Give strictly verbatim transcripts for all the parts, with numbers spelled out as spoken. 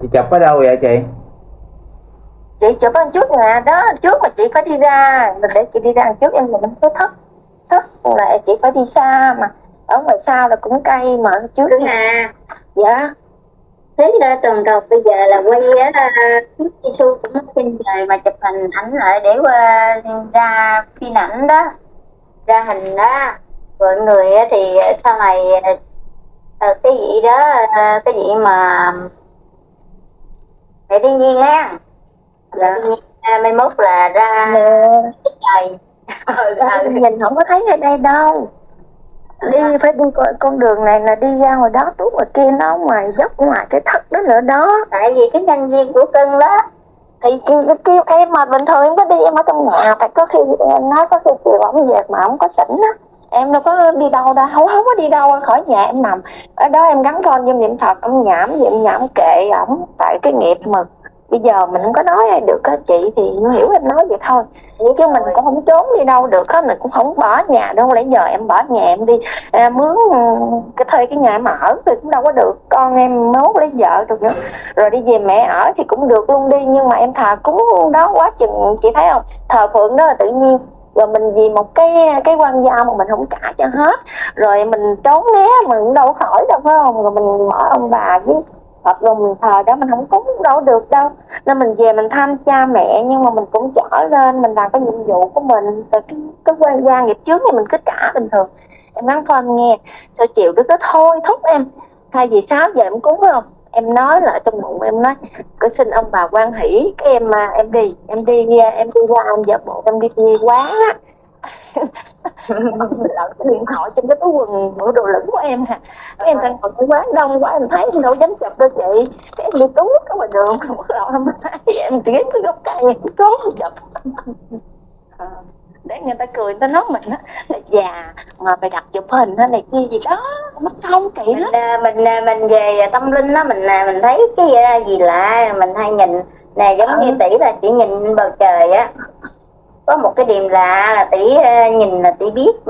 chụp ở đâu vậy chị? Chị chụp ở trước nhà đó, trước mà chị phải đi ra, mình để chị đi ra trước em mình có thất thất là chị phải đi xa mà ở ngoài sau là cũng cây mà trước Đúng à. Dạ. Thế là tuần đầu bây giờ là quay á trước Giêsu cũng mất trên trời mà chụp hình ảnh lại để qua ra phim ảnh đó, ra hình đó. Mọi người thì sau này cái gì đó, cái gì mà mẹ thiên nhiên á, Dạ. Mai mốt là ra trời. Ừ, nhìn không có thấy ở đây đâu. Đi phải đi con, con đường này là đi ra ngoài đó, tuốt ngoài kia nó ngoài dốc ngoài cái thất đó nữa đó. Tại vì cái nhân viên của cưng đó thì kêu, kêu em mà bình thường em có đi em ở trong nhà, tại có khi em nói có khi chiều ổng về mà ổng có xỉn á, em đâu có đi đâu đâu, không không có đi đâu khỏi nhà, em nằm ở đó em gắn phone vô niệm Phật, em nhảm gì em nhảm kệ ổng, tại cái nghiệp mà bây giờ mình không có nói ai được á chị, thì hiểu em nói vậy thôi, chứ mình cũng không trốn đi đâu được hết, mình cũng không bỏ nhà đâu, lấy giờ em bỏ nhà em đi à, mướn cái thuê cái nhà em ở thì cũng đâu có được, con em mốt lấy vợ được nữa, rồi đi về mẹ ở thì cũng được luôn đi, nhưng mà em thờ cúng đó quá chừng, chị thấy không, thờ phượng đó là tự nhiên, rồi mình vì một cái cái quan giao mà mình không trả cho hết, rồi mình trốn né mình cũng đâu có khỏi đâu phải không, rồi mình bỏ ông bà với Phật rồi mình thờ đó mình không cúng đâu được đâu, nên mình về mình thăm cha mẹ, nhưng mà mình cũng trở lên mình làm cái nhiệm vụ của mình, rồi cái cái quan gia nghiệp chướng thì mình cứ trả bình thường. Em nói thôi em nghe, sao chiều đứa đó thôi thúc em hai vì sáu giờ em cúng phải không, em nói lại trong bụng em nói cứ xin ông bà quan hỷ, cái em em đi em đi em đi qua em giả bộ em đi, đi quán á lỡ cái điện thoại trong cái túi quần bộ đồ lửng của em hả, cái em đang ngồi cái quán đông quá em thấy em đâu dám chụp đâu chị, cái em đi tú ở ngoài đường em thấy em chỉ cái gốc cây em trốn em chụp để người ta cười người ta nói mình á là già mà phải đặt chụp hình hay này kia gì đó mất công kỳ mình, lắm. mình mình về tâm linh đó, mình mình thấy cái gì lạ mình hay nhìn nè, giống ừ. như tỷ là chỉ nhìn bầu trời á, có một cái điểm lạ là tỷ nhìn là tỷ biết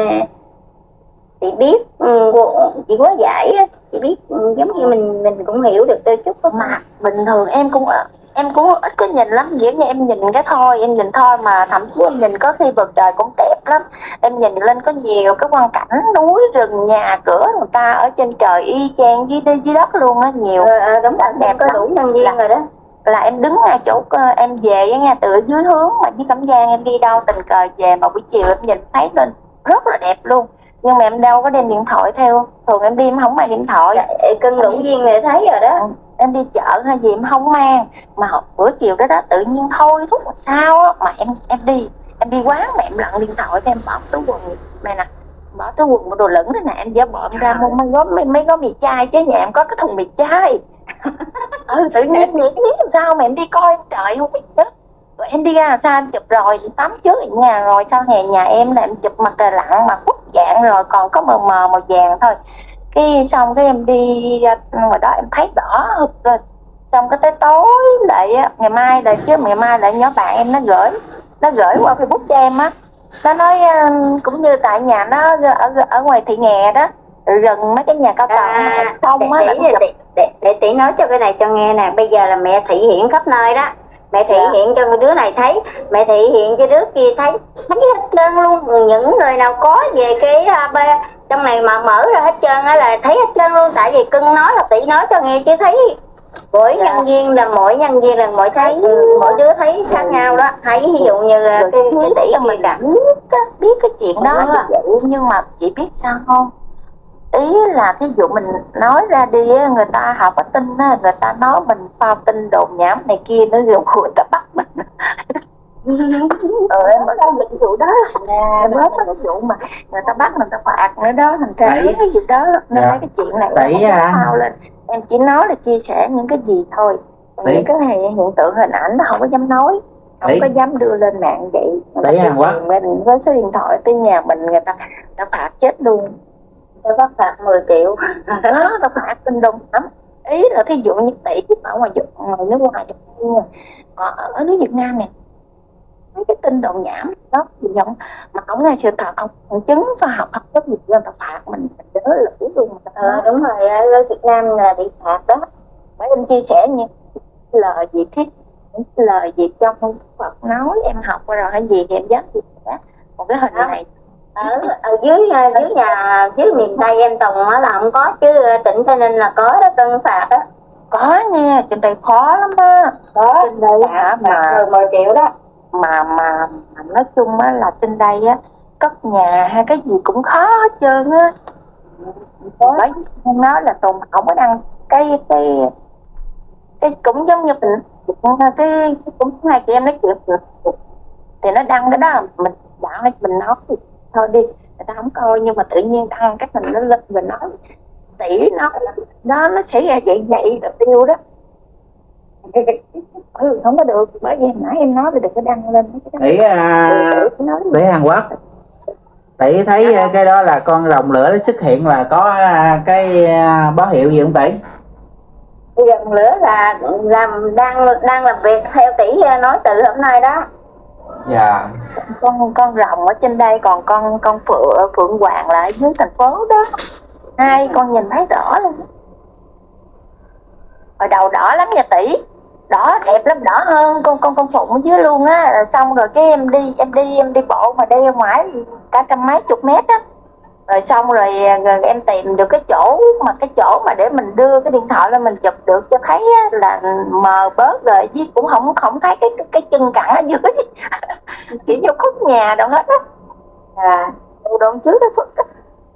tỷ biết chị quá giải á, chị biết giống như mình mình cũng hiểu được đôi chút đó. Mà bình thường em cũng em cũng ít có nhìn lắm, kiểu như em nhìn cái thôi em nhìn thôi, mà thậm chí em nhìn có khi bầu trời cũng đẹp lắm, em nhìn lên có nhiều cái quang cảnh núi rừng nhà cửa người ta ở trên trời y chang dưới dưới đất luôn á, nhiều ờ, ờ, đúng là đẹp, có đủ nhân viên rồi đó, là em đứng ngay chỗ em về nghe từ dưới hướng mà dưới Cẩm Giang em đi đâu tình cờ về mà buổi chiều em nhìn thấy lên rất là đẹp luôn, nhưng mà em đâu có đem điện thoại theo, thường em đi em không mang điện thoại. Dạ, cưng lũ viên này thấy rồi đó. Em đi chợ hay gì em không mang, mà bữa chiều đó đó tự nhiên thôi thúc làm sao á mà em em đi em đi quán mà em lặn điện thoại em bỏ túi quần này nè, bỏ túi quần một đồ lửng này nè, em giả bộ em ra mua mấy gói mấy, mấy gói mì chai, chứ nhà em có cái thùng mì chai ừ tự nhiên vậy cái biết làm sao mà em đi coi em trời không biết đó, rồi em đi ra là sao em chụp rồi tắm trước ở nhà, rồi sau hè nhà em là em chụp mặt trời lặn mà khuất dạng rồi còn có mờ mờ màu vàng thôi, cái xong cái em đi ra ngoài đó em thấy đỏ hụt rồi, xong cái tới tối lại ngày mai là chứ ngày mai lại nhỏ bạn em nó gửi nó gửi qua Facebook cho em á, nó nói cũng như tại nhà nó ở ở ngoài Thị Nghè đó, gần mấy cái nhà cao tầng à, xong á, để, để, để, để, để tỷ nói cho cái này cho nghe nè, bây giờ là mẹ thị hiện khắp nơi đó, mẹ thị dạ. hiện cho đứa này thấy, mẹ thị hiện cho đứa kia thấy, thấy hết trơn luôn, những người nào có về cái uh, trong này mà mở ra hết trơn á là thấy hết trơn luôn, tại vì cưng nói là tỷ nói cho nghe chứ thấy mỗi dạ. nhân viên là mỗi nhân viên là mỗi thấy ừ, mỗi đứa thấy khác ừ. nhau đó, thấy ví dụ như là cái, cái tỷ mình đã biết cái chuyện đó là vậy, nhưng mà chị biết sao không, ý là ví dụ mình nói ra đi á, người ta học có tin á, người ta nói mình phao tin đồn nhảm này kia nữa rồi người ta bắt mình ờ em mới có cái vụ đó nè, mới có cái vụ mà người ta bắt mình ta phạt nữa đó, thành ra cái việc đó nên dạ. cái chuyện này Đấy à. phao lên, em chỉ nói là chia sẻ những cái gì thôi, những cái này hiện tượng hình ảnh nó không có dám nói, không Đấy. có dám đưa lên mạng vậy. Đấy Hàn Quốc mình với số điện thoại tới nhà mình người ta ta phạt chết luôn, ta bắt phạt mười triệu đó, ta phạt kinh đùng lắm, ý là thí dụ như tỷ ở ngoài ngoài nước ngoài ở, ở nước Việt Nam này mấy cái tin đồn nhảm đó gì không mà không nghe sự thật, không chứng khoa học học rất nhiều người ta phạt mình đỡ lưỡi luôn. Ờ, đúng rồi, ở Việt Nam là bị phạt đó, Bởi em chia sẻ nha, lời gì thích, lời gì trong Phật nói em học qua rồi hay gì thì em dám chia sẻ. Một cái hình này ở, ở dưới dưới nhà dưới miền Tây em Tùng á là không có, chứ tỉnh Tây Ninh là có đó, Tân Phạt á. Có nha, trên đây khó lắm á. Có trên đây hả, mà mười triệu đó. Mà mà mà nói chung á là trên đây á cất nhà hay cái gì cũng khó hết trơn á. Bởi nói là Tùng không có đăng cái cái cái cũng giống như mình cái, cái cũng hai chị em nói chuyện thì nó đăng cái đó mình bảo mình nói thì thôi đi, người ta không coi, nhưng mà tự nhiên đăng cái mình nó lên mình nói tỷ nó nó nó xảy ra vậy vậy là tiêu đó. Ừ, không có được, bởi vì nãy em nói thì đừng có đăng lên tỷ tỷ Hàn Quốc. Tỷ thấy cái đó là con rồng lửa nó xuất hiện là có cái báo hiệu gì không tỷ? Rồng lửa là làm đang đang làm việc theo tỷ nói từ hôm nay đó. Dạ. Con con rồng ở trên đây, còn con con phượng phượng hoàng là ở dưới thành phố đó. Hai con nhìn thấy rõ luôn. Hồi đầu đỏ lắm nha tỷ, đỏ đẹp lắm, đỏ hơn con con con phụng ở dưới luôn á. Xong rồi cái em đi em đi em đi bộ mà đi ra ngoài cả trăm mấy chục mét á, rồi xong rồi, rồi em tìm được cái chỗ mà cái chỗ mà để mình đưa cái điện thoại lên mình chụp được cho thấy á, là mờ bớt rồi, chứ cũng không không thấy cái cái, cái chân cẳng ở dưới kiểu như khúc nhà đâu hết á. À đoạn trước đó Phước á.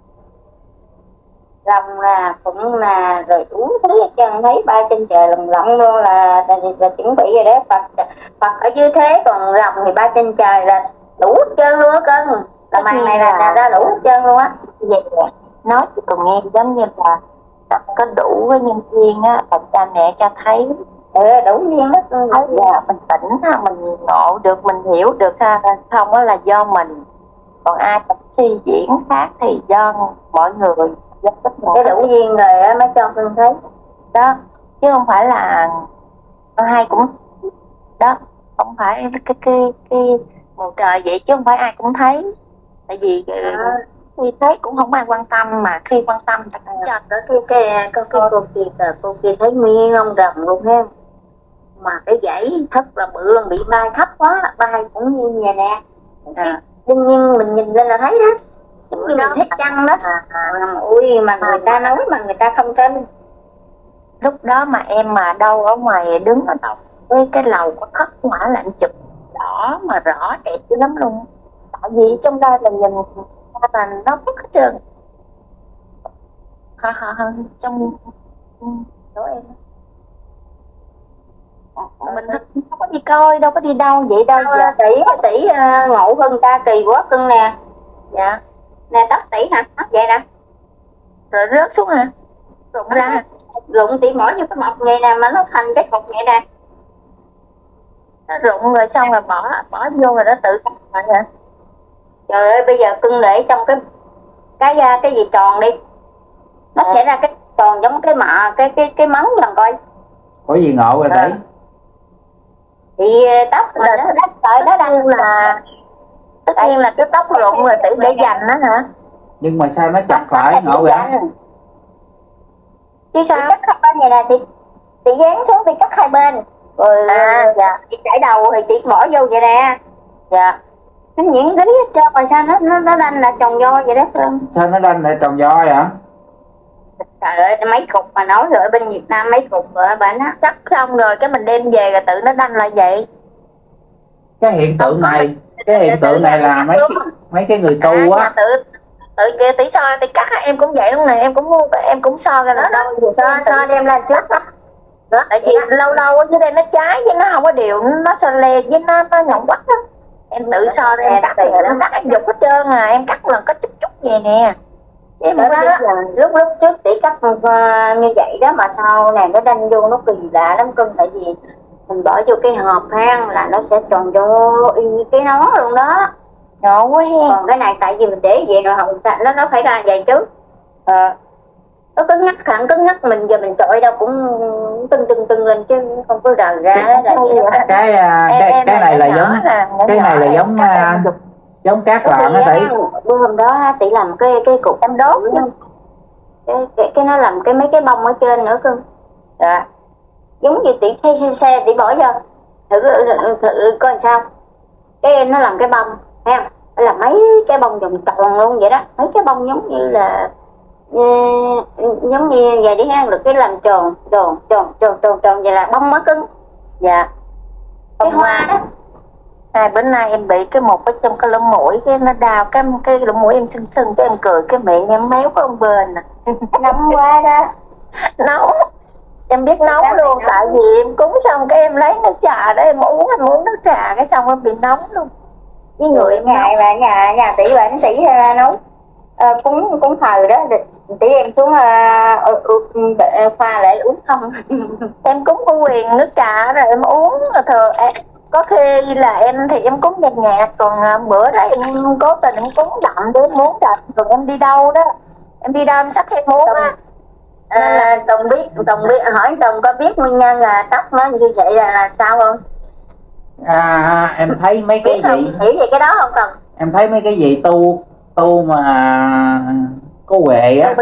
Rồng là cũng là rồi uống thấy hết trơn, thấy ba trên trời lồng lộng luôn là, là, là chuẩn bị rồi đấy. Phật Phật ở dưới thế, còn rồng thì ba trên trời là đủ hết trơn luôn á cưng. Là màn này là, là ra đủ hết trơn luôn á. Vậy nói chị còn nghe giống như là có đủ với nhân viên á, và cha mẹ cho thấy ừ, đủ viên đó cưng. Dạ, mình tỉnh ha, mình ngộ được, mình hiểu được ha, không á là do mình, còn ai tập suy diễn khác thì do mọi người. Cái đủ duyên rồi á mới cho Phương thấy đó, chứ không phải là ai cũng đó, không phải cái cái cái bầu trời vậy, chứ không phải ai cũng thấy. Tại vì à, khi thấy cũng không ai quan tâm, mà khi quan tâm ta cũng cho đó. Cái cái cái cô cô kia cô kia thấy nguyên ông rồng luôn ha, mà cái dãy thất là bự luôn, bị bay thấp quá, bay cũng như nhà nè. À. Đương nhiên mình nhìn lên là thấy đó, giống như mình thấy trăng đó. À, à. Ui mà người ta nói mà người ta không tin. Lúc đó mà em mà đâu ở ngoài đứng ở đâu với cái lầu có thất hỏa là anh chụp đỏ mà rõ đẹp dữ lắm luôn. Tại vì trong đây là nhìn là nó mất hết trơn. Ha ha ha, trong chỗ em mình không có đi coi, đâu có đi đâu vậy đâu. Giờ tỷ tỷ uh, ngộ hơn ta kỳ quá cưng nè. Dạ nè, tóc tỷ hả, tóc vậy nè rồi rớt xuống hả, rụng ra hả? Rụng tỷ mỏi như cái mọc vậy nè, mà nó thành cái cục vậy nè, nó rụng rồi xong rồi bỏ bỏ vô rồi nó tự cắt lại hả? Trời ơi bây giờ cưng để trong cái cái cái gì tròn đi, nó à. sẽ ra cái tròn giống cái mạ cái cái cái móng lần coi. Có gì ngộ rồi tỷ? Thì tóc là nó đất tại đó đang là tất nhiên là cái tóc rụng rồi tỷ để dành đó hả? Nhưng mà sao nó chặt lại ngộ vậy? Chứ sao? Cắt hai bên vậy nè, thì chị dán xuống thì cắt hai bên. Rồi à, dạ. Chị chải đầu thì chị bỏ vô vậy nè. Dạ. Nó nhuyễn dính hết trơn rồi sao nó nó nó đanh là tròn do vậy đó. Sao nó đanh lại tròn do vậy hả? Trời ơi mấy cục mà nói rồi, ở bên Việt Nam mấy cục rồi bạn á, cắt xong rồi cái mình đem về rồi tự nó đanh lại vậy. Cái hiện tượng này, cái hiện tượng này là mấy cái, mấy cái người tu á. Tự tự kia tỷ so tỷ cắt em cũng vậy luôn nè, em cũng em cũng so ra là đâu so so đem lên trước đó. Đó, tại vì lâu lâu ở dưới đây nó trái với nó không có đều, nó sơ lê với nó nó nhọn quắt đó. Em tự so ra em cắt thì nó cắt em dục hết trơn à, em cắt là có chút chút vậy nè. Em đó, lúc lúc trước tỷ cắt uh, như vậy đó, mà sau này nó đanh vô nó kỳ lạ lắm cưng, tại vì mình bỏ vô cái hộp hang là nó sẽ tròn vô y như cái nón luôn đó. Nhỏ quá hen. Còn cái này tại vì mình để vậy rồi hồng sạch nó nó phải ra vậy chứ. À, nó cứng ngắc hẳn cứng ngắc, mình giờ mình trội đâu cũng tưng tưng tưng lên chứ không có rời ra. Cái cái cái, cái này là giống cái này là giống giống cát lợn á tỷ. Bữa hôm đó tỷ làm cái cái cục em đốt chứ. Cái, cái cái nó làm cái mấy cái bông ở trên nữa cưng. Dạ. giống như tỷ xe xe, xe tỷ bỏ vô thử, thử, thử coi sao, cái nó làm cái bông thấy không, nó làm mấy cái bông vòng tròn luôn vậy đó, mấy cái bông giống như là như, giống như vậy đi ha, được cái làm tròn tròn tròn tròn tròn tròn vậy là bông mới cứng. Dạ cái hoa đó. À, bữa nay em bị cái một cái trong cái lỗ mũi, cái nó đau cái cái lỗ mũi em sưng sưng, cái em cười cái miệng em méo có một bên nè. Nóng quá đó. Nấu em biết nấu luôn, tại vì em cúng xong cái em lấy nước trà đó em uống, em uống nước trà cái xong em bị nóng luôn. Với người ngày mà nhà nhà tỷ bệnh tỷ uh, nấu uh, cúng cúng thờ đó, tỷ em xuống uh, uh, pha lại uống không. Em cúng cô quyền nước trà rồi em uống rồi thừa em, có khi là em thì em cúng nhạt nhạt, còn uh, bữa đó em cố tình em cúng đậm để em muốn đậm, rồi em đi đâu đó em đi đâu em sắc em muốn á. À, Tùng biết Tùng biết hỏi Tùng có biết nguyên nhân là tóc nó như vậy là, là sao không? À, em thấy mấy cái gì hiểu về cái đó không Tùng? Em thấy mấy cái gì tu tu mà có huệ á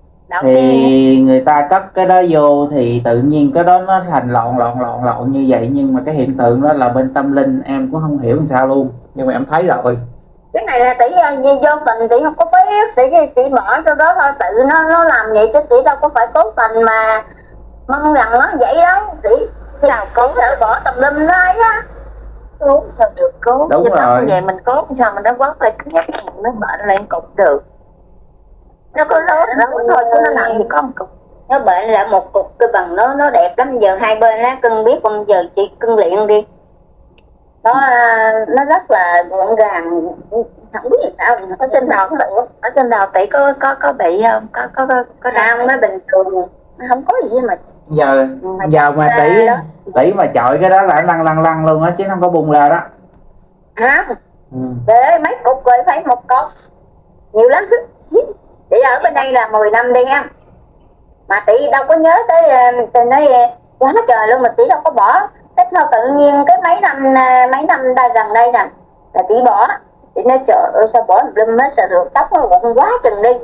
thì người ta cất cái đó vô thì tự nhiên cái đó nó thành lọn lọn lọn lọn như vậy, nhưng mà cái hiện tượng đó là bên tâm linh em cũng không hiểu làm sao luôn, nhưng mà em thấy rồi. Cái này là tỷ vô tình, tỷ không có biết, tỷ tỷ bỏ cho đó thôi, tự nó nó làm vậy chứ tỷ đâu có phải cố tình mà mong rằng nó vậy đâu. Tỷ nào cố thử bỏ tùm lum nó ấy á. Cố sao được cố. Đúng rồi. Vậy mình cố sao mà nó quất lại cứ nhắc nó bệnh lại cục được. Nó có lớn nó thôi chứ nó nặng thì có một cục. Nó bệnh là một cục cái bằng nó nó đẹp lắm, giờ hai bên lá cưng biết không, giờ chị cưng luyện đi. Nó nó rất là gọn gàng, không biết sao. Ở trên đầu ở trên đầu tỷ có có có bị không, có có có có đau, nó bình thường, không có gì mà giờ giờ mà tỷ tỷ mà chọi cái đó là lăn lăn lăn luôn á chứ không có bung ra đó. Hả? Ừ. Để mấy cục rồi phải một cốc nhiều lắm. Tỷ ở bên đây là mười năm đi em, mà tỷ đâu có nhớ tới, tỷ nói quá trời luôn mà tỷ đâu có bỏ. Thế sao tự nhiên cái mấy năm mấy năm đây gần đây nè là tỷ bỏ. Tỷ nói trời ơi sao bỏ lum hết, sợ được tóc nó gọn quá chừng đi.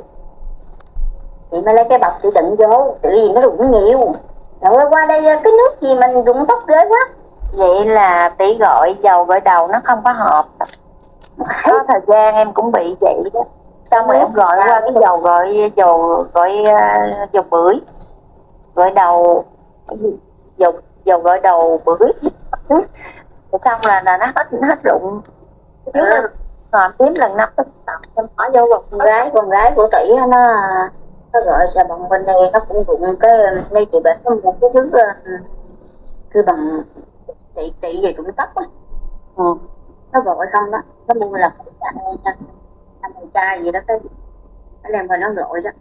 Chị mới lấy cái bọc chị đựng vô, tự gì nó rụng nhiều. Rồi qua đây cái nước gì mình rụng tóc ghê quá. Vậy là tỷ gọi dầu gội đầu nó không có hợp. Có thời gian em cũng bị vậy đó. Xong rồi em gọi qua cái dầu gọi dầu gọi uh, dầu bưởi, gội đầu dầu dầu gội đầu bưởi. Xong là là nó hết nó hết rụng. Ừ. Còn tím lần năm tức em bỏ vô một con gái con gái của tỷ nó nó gọi là bằng bên đây nó cũng rụng cái ngay chị bệnh có một cái thứ cứ bằng chị chị về rụng tóc á. Ừ. Nó gọi xong đó nó mua là ăn chai gì đó, cái nó đem vào nó gọi đó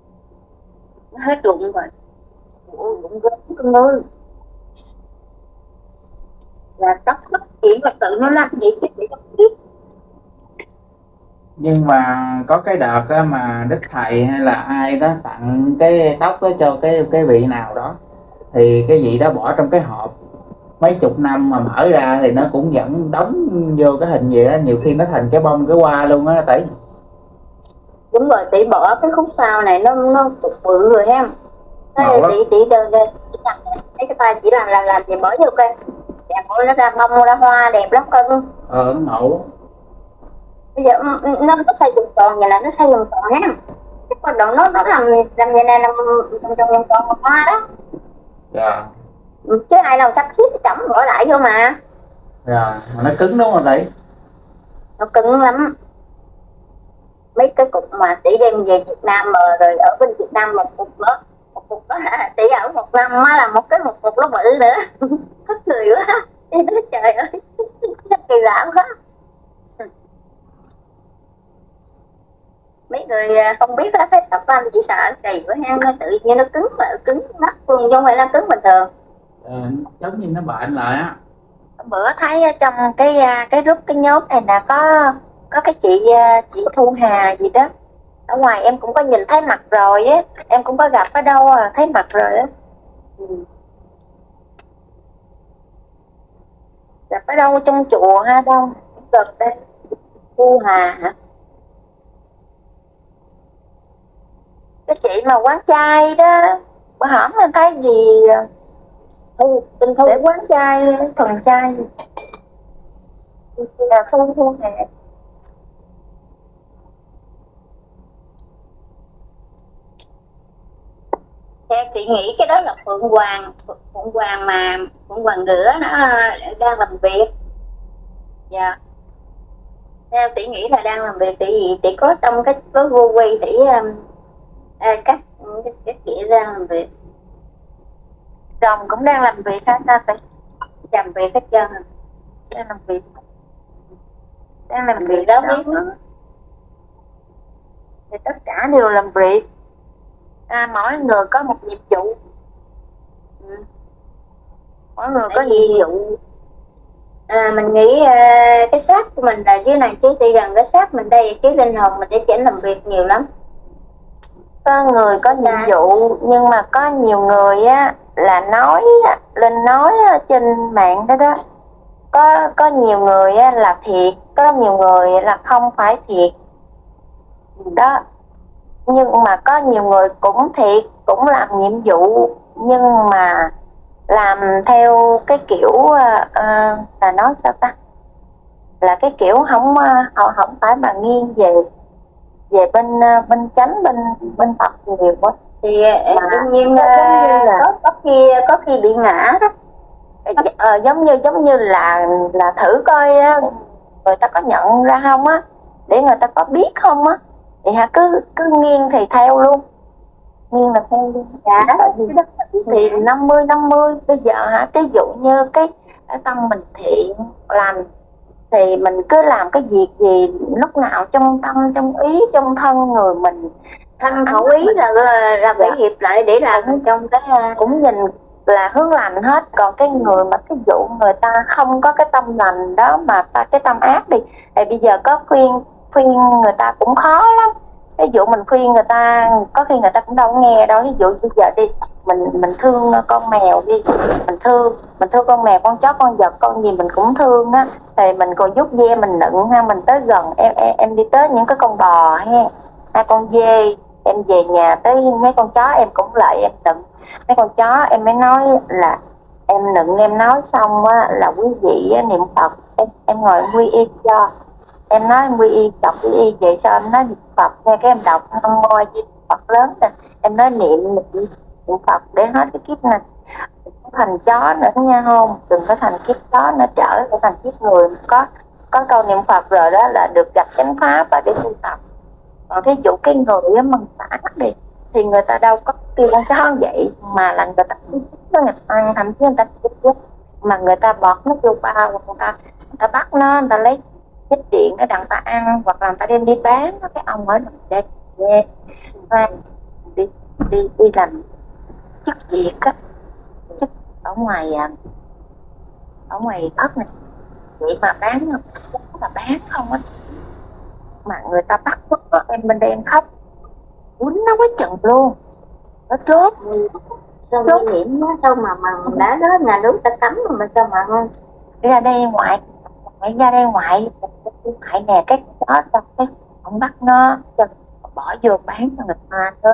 nó hết rụng rồi. Ủa rụng gớm con ơi, là tóc mất chuyện là tự nó làm gì chứ chị không biết. Nhưng mà có cái đợt á, mà đức thầy hay là ai đó tặng cái tóc đó cho cái cái vị nào đó thì cái vị đó bỏ trong cái hộp mấy chục năm mà mở ra thì nó cũng vẫn đóng vô cái hình gì đó, nhiều khi nó thành cái bông cái hoa luôn á tỷ. Đúng rồi, tỷ bỏ cái khúc sau này nó nó cục bự rồi em. Thế tỷ tỷ đơn đây mấy cái tay chỉ làm làm làm gì bỏ vô cây đẹp, nó ra bông ra hoa đẹp lắm cưng. Ờ nó ngộ. Bây giờ nó nó xây vòng tròn vậy là nó xây vòng tròn em, cái con đoạn nó nó làm làm vậy này, làm vòng tròn vòng tròn hoa đó. Dạ. Chứ ai nào sắp xếp chẩm bỏ lại vô mà. Dạ, mà nó cứng đúng không tỷ? Nó cứng lắm. Mấy cái cục mà tỷ đem về Việt Nam mà rồi ở bên Việt Nam một cục đó, một cục đó tỷ ở một năm á là một cái một cục nó bự nữa. Thất cười quá. Trời ơi, kỳ lạ quá. Mấy người không biết đó thấy tóc anh chỉ sợ kỳ quá ha, nó tự nhiên nó cứng mà cứng mắt luôn chứ không phải là cứng bình thường. Ờ, giống như nó bệnh lại á. Bữa thấy trong cái cái group cái nhóm này nè có có cái chị chị Thu Hà gì đó, ở ngoài em cũng có nhìn thấy mặt rồi á, em cũng có gặp ở đâu à, thấy mặt rồi á. Ừ. Gặp ở đâu trong chùa ha đâu gần đây. Thu Hà hả? Cái chị mà quán chai đó, bữa hổm em thấy gì Thu Tinh Thu để quán chai thuần chai là Thu Thu nè. Theo chị nghĩ cái đó là Phượng Hoàng, Phượng Hoàng mà Phượng Hoàng rửa nó đang làm việc. Dạ. Theo chị nghĩ là đang làm việc, tại vì chị có trong cái có vô quy để um, à, cắt cái cái kia đang làm việc. Rồng cũng đang làm việc ha ta phải Làm việc hết trơn rồi. đang làm việc đang làm Làm việc việc đó đó. biết nữa. Thì tất cả đều làm việc, à, mỗi người có một nhiệm vụ. Ừ. Mỗi người có Tại vì nhiệm vụ. à, mình nghĩ à, cái xác của mình là dưới này chứ tuy rằng cái xác mình đây chứ linh hồn mình để chỉ làm việc nhiều lắm. Có người có nhiệm Dạ. vụ, nhưng mà có nhiều người á là nói á, lên nói á, trên mạng đó đó, có có nhiều người á là thiệt, có nhiều người là không phải thiệt đó. Nhưng mà có nhiều người cũng thiệt, cũng làm nhiệm vụ, nhưng mà làm theo cái kiểu uh, là nói sao ta, là cái kiểu không uh, không phải mà nghiêng về về bên uh, bên chánh, bên bên Phật nhiều quá. Thì à, đương nhiên nó giống như à, là- có có khi có khi bị ngã đó. Ờ, giống như giống như là là thử coi á, người ta có nhận ra không á, để người ta có biết không á, thì hả cứ cứ nghiêng thì theo luôn, nghiêng là theo luôn. Dạ. Thì năm mươi năm mươi bây giờ hả, ví dụ như cái cái tâm mình thiện làm thì mình cứ làm cái việc gì lúc nào trong tâm trong ý trong thân người mình Thân khẩu ý là là, là phải Dạ. hiệp lại để làm trong cái à, cũng nhìn là hướng lành hết. Còn cái người mà ví dụ người ta không có cái tâm lành đó mà ta cái tâm ác đi, thì bây giờ có khuyên khuyên người ta cũng khó lắm. Ví dụ mình khuyên người ta có khi người ta cũng đâu có nghe đâu. Ví dụ bây giờ đi mình mình thương con mèo đi, mình thương mình thương con mèo, con chó, con vật, con gì mình cũng thương á, thì mình còn vuốt ve mình nựng ha, mình tới gần em em, em đi tới những cái con bò ha, hai con dê, em về nhà tới mấy con chó em cũng lại em nựng mấy con chó, em mới nói là em nựng em nói xong á là quý vị á, niệm Phật, em em ngồi em quy y cho em nói em quy y, đọc quy y vậy sao em nói niệm Phật, nghe cái em đọc Nam Mô A Di Đà Phật lớn rồi em nói niệm niệm, niệm Phật để hết cái kiếp này thành chó nữa nha, không đừng có thành kiếp chó nữa, trở phải thành kiếp người. Có có câu niệm Phật rồi đó là được gặp chánh pháp và để tu tập. Còn thí dụ cái người á mình xả đi thì người ta đâu có kêu con chó vậy, mà là người ta nó người ta ăn, thậm chí người ta chết, mà người ta bọt nó vô bao, người ta người ta bắt nó, người ta lấy chích điện để đặng ta ăn, hoặc là người ta đem đi bán. Cái ông ở đây yeah. đi đi đi làm chức việc á, chức ở ngoài ở ngoài ấp này vậy mà bán là bán không á, mà người ta bắt nó, em bên đây em khóc quýnh nó quá chừng luôn, nó chốt sao nguy hiểm quá, sao mà mà đã đó nhà nước ta cấm mà mình sao mà không ra đây ngoại ngoại ra đây ngoại ngoại nè, cái đó cái ông bắt nó bỏ vô bán cho người ta đó.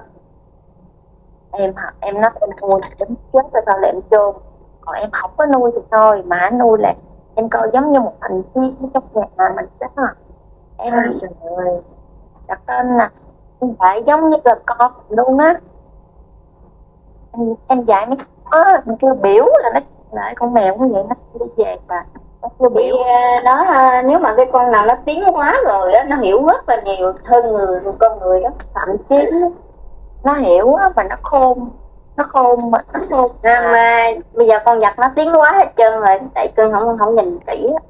Em em nói em nuôi đến chết rồi sao lại em chôn, còn em không có nuôi thì thôi, mà nuôi lại em coi giống như một thành viên trong nhà mình đó. Em rồi đặt tên nè, em phải giống như là con luôn á, em em dạy mấy đó, mình kêu biểu là nó lại con mèo cũng vậy, nó đi về và nó kêu bị biểu nó nếu mà cái con nào nó tiến quá rồi á, nó hiểu rất là nhiều hơn người con người đó, thậm chí nó hiểu á, mà nó khôn nó khôn mà nó khôn à, mà bây giờ con vật nó tiến quá hết trơn rồi, tại cưng không không nhìn kỹ á.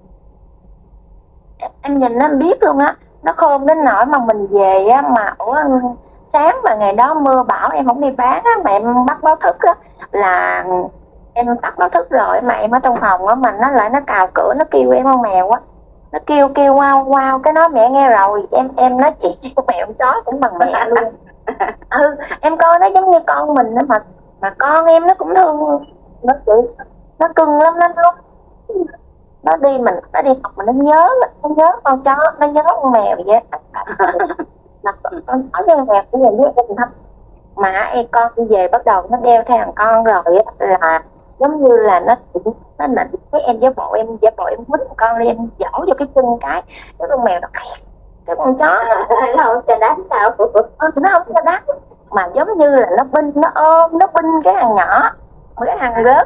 Em, em nhìn nó biết luôn á, nó khôn đến nỗi mà mình về á, mà ủa sáng mà ngày đó mưa bão em không đi bán á, mà em bắt báo thức á, là em bắt báo thức rồi mà em ở trong phòng á, mà nó lại nó cào cửa nó kêu em con mèo á, nó kêu kêu wow wow, cái nói mẹ nghe rồi, em em nói chị với con mèo con chó cũng bằng mẹ luôn. Ừ, em coi nó giống như con mình đó, mà mà con em nó cũng thương nó chữ nó cưng lắm, nó nó nó đi mình nó đi học mà nó nhớ nó nhớ con chó, nó nhớ con mèo vậy mà con chó với con mèo cũng vậy em thăm mà em con đi về bắt đầu nó đeo theo thằng con rồi á, là giống như là nó nó nịnh cái em giả bộ em giả bộ em quýnh con đi, em dỗ vô cái chân cái cái con mèo nó cái con chó nó không cho đánh đâu, nó không cho đánh, mà giống như là nó binh, nó ôm nó binh cái thằng nhỏ, cái thằng lớn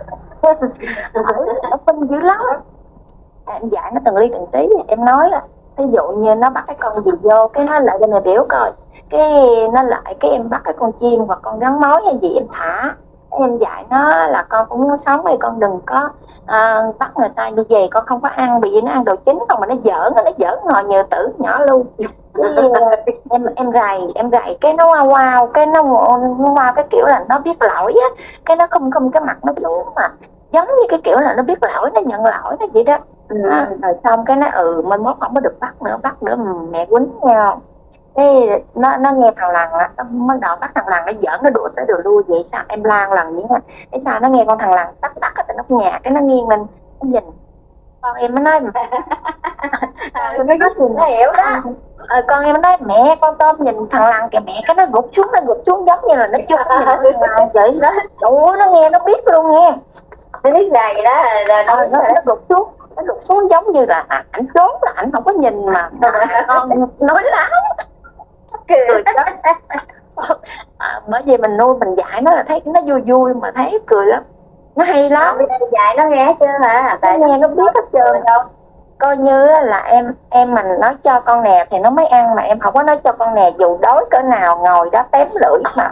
nó binh dữ lắm. Em dạy nó từng ly từng tí, em nói là ví dụ như nó bắt cái con gì vô cái nó lại cho mẹ biểu coi, cái nó lại cái em bắt cái con chim hoặc con rắn mối hay gì em thả, em dạy nó là con cũng muốn sống thì con đừng có à, bắt người ta như vậy, con không có ăn vì nó ăn đồ chín không, mà nó giỡn nó giỡn ngồi nhờ tử nhỏ luôn. Cái, em em rầy em rầy cái nó wow wow cái nó wow cái kiểu là nó biết lỗi á, cái nó không không cái mặt nó xuống mà giống như cái kiểu là nó biết lỗi, nó nhận lỗi nó vậy đó. Ừ. À, rồi xong cái nó ừ mai mốt không có được bắt nữa, bắt nữa mẹ quýnh nhau. Cái nó nó nghe thằng Lằn á, nó bắt đầu bắt thằng Lằn nó giỡn nó đùa tới đùa lui vậy sao em la lần vậy nha. Cái sao nó nghe con thằng Lằn tắt tắt ở trên nóc nhà, cái nó nghiêng lên nó nhìn con em, nó nói nó rất là hiểu đó. Ờ, con em nói mẹ con tôm nhìn thằng Lằn kìa mẹ, cái nó gục xuống nó gục xuống giống như là nó chưa nhìn thằng Lằn vậy đó. Ủa nó nghe nó biết luôn nghe, nó biết này đó rồi nó, nó, nó gục xuống nó gục xuống giống như là à, ảnh trốn là ảnh không có nhìn mà con nói láo cười đó. À, bởi vì mình nuôi mình dạy nó là thấy nó vui vui mà thấy cười lắm, nó hay lắm. Dạy nó nghe chưa hả? Tại nghe nó biết hết trơn đâu. Coi như là em em mình nói cho con nè thì nó mới ăn, mà em không có nói cho con nè dù đói cỡ nào ngồi đó tém lưỡi mà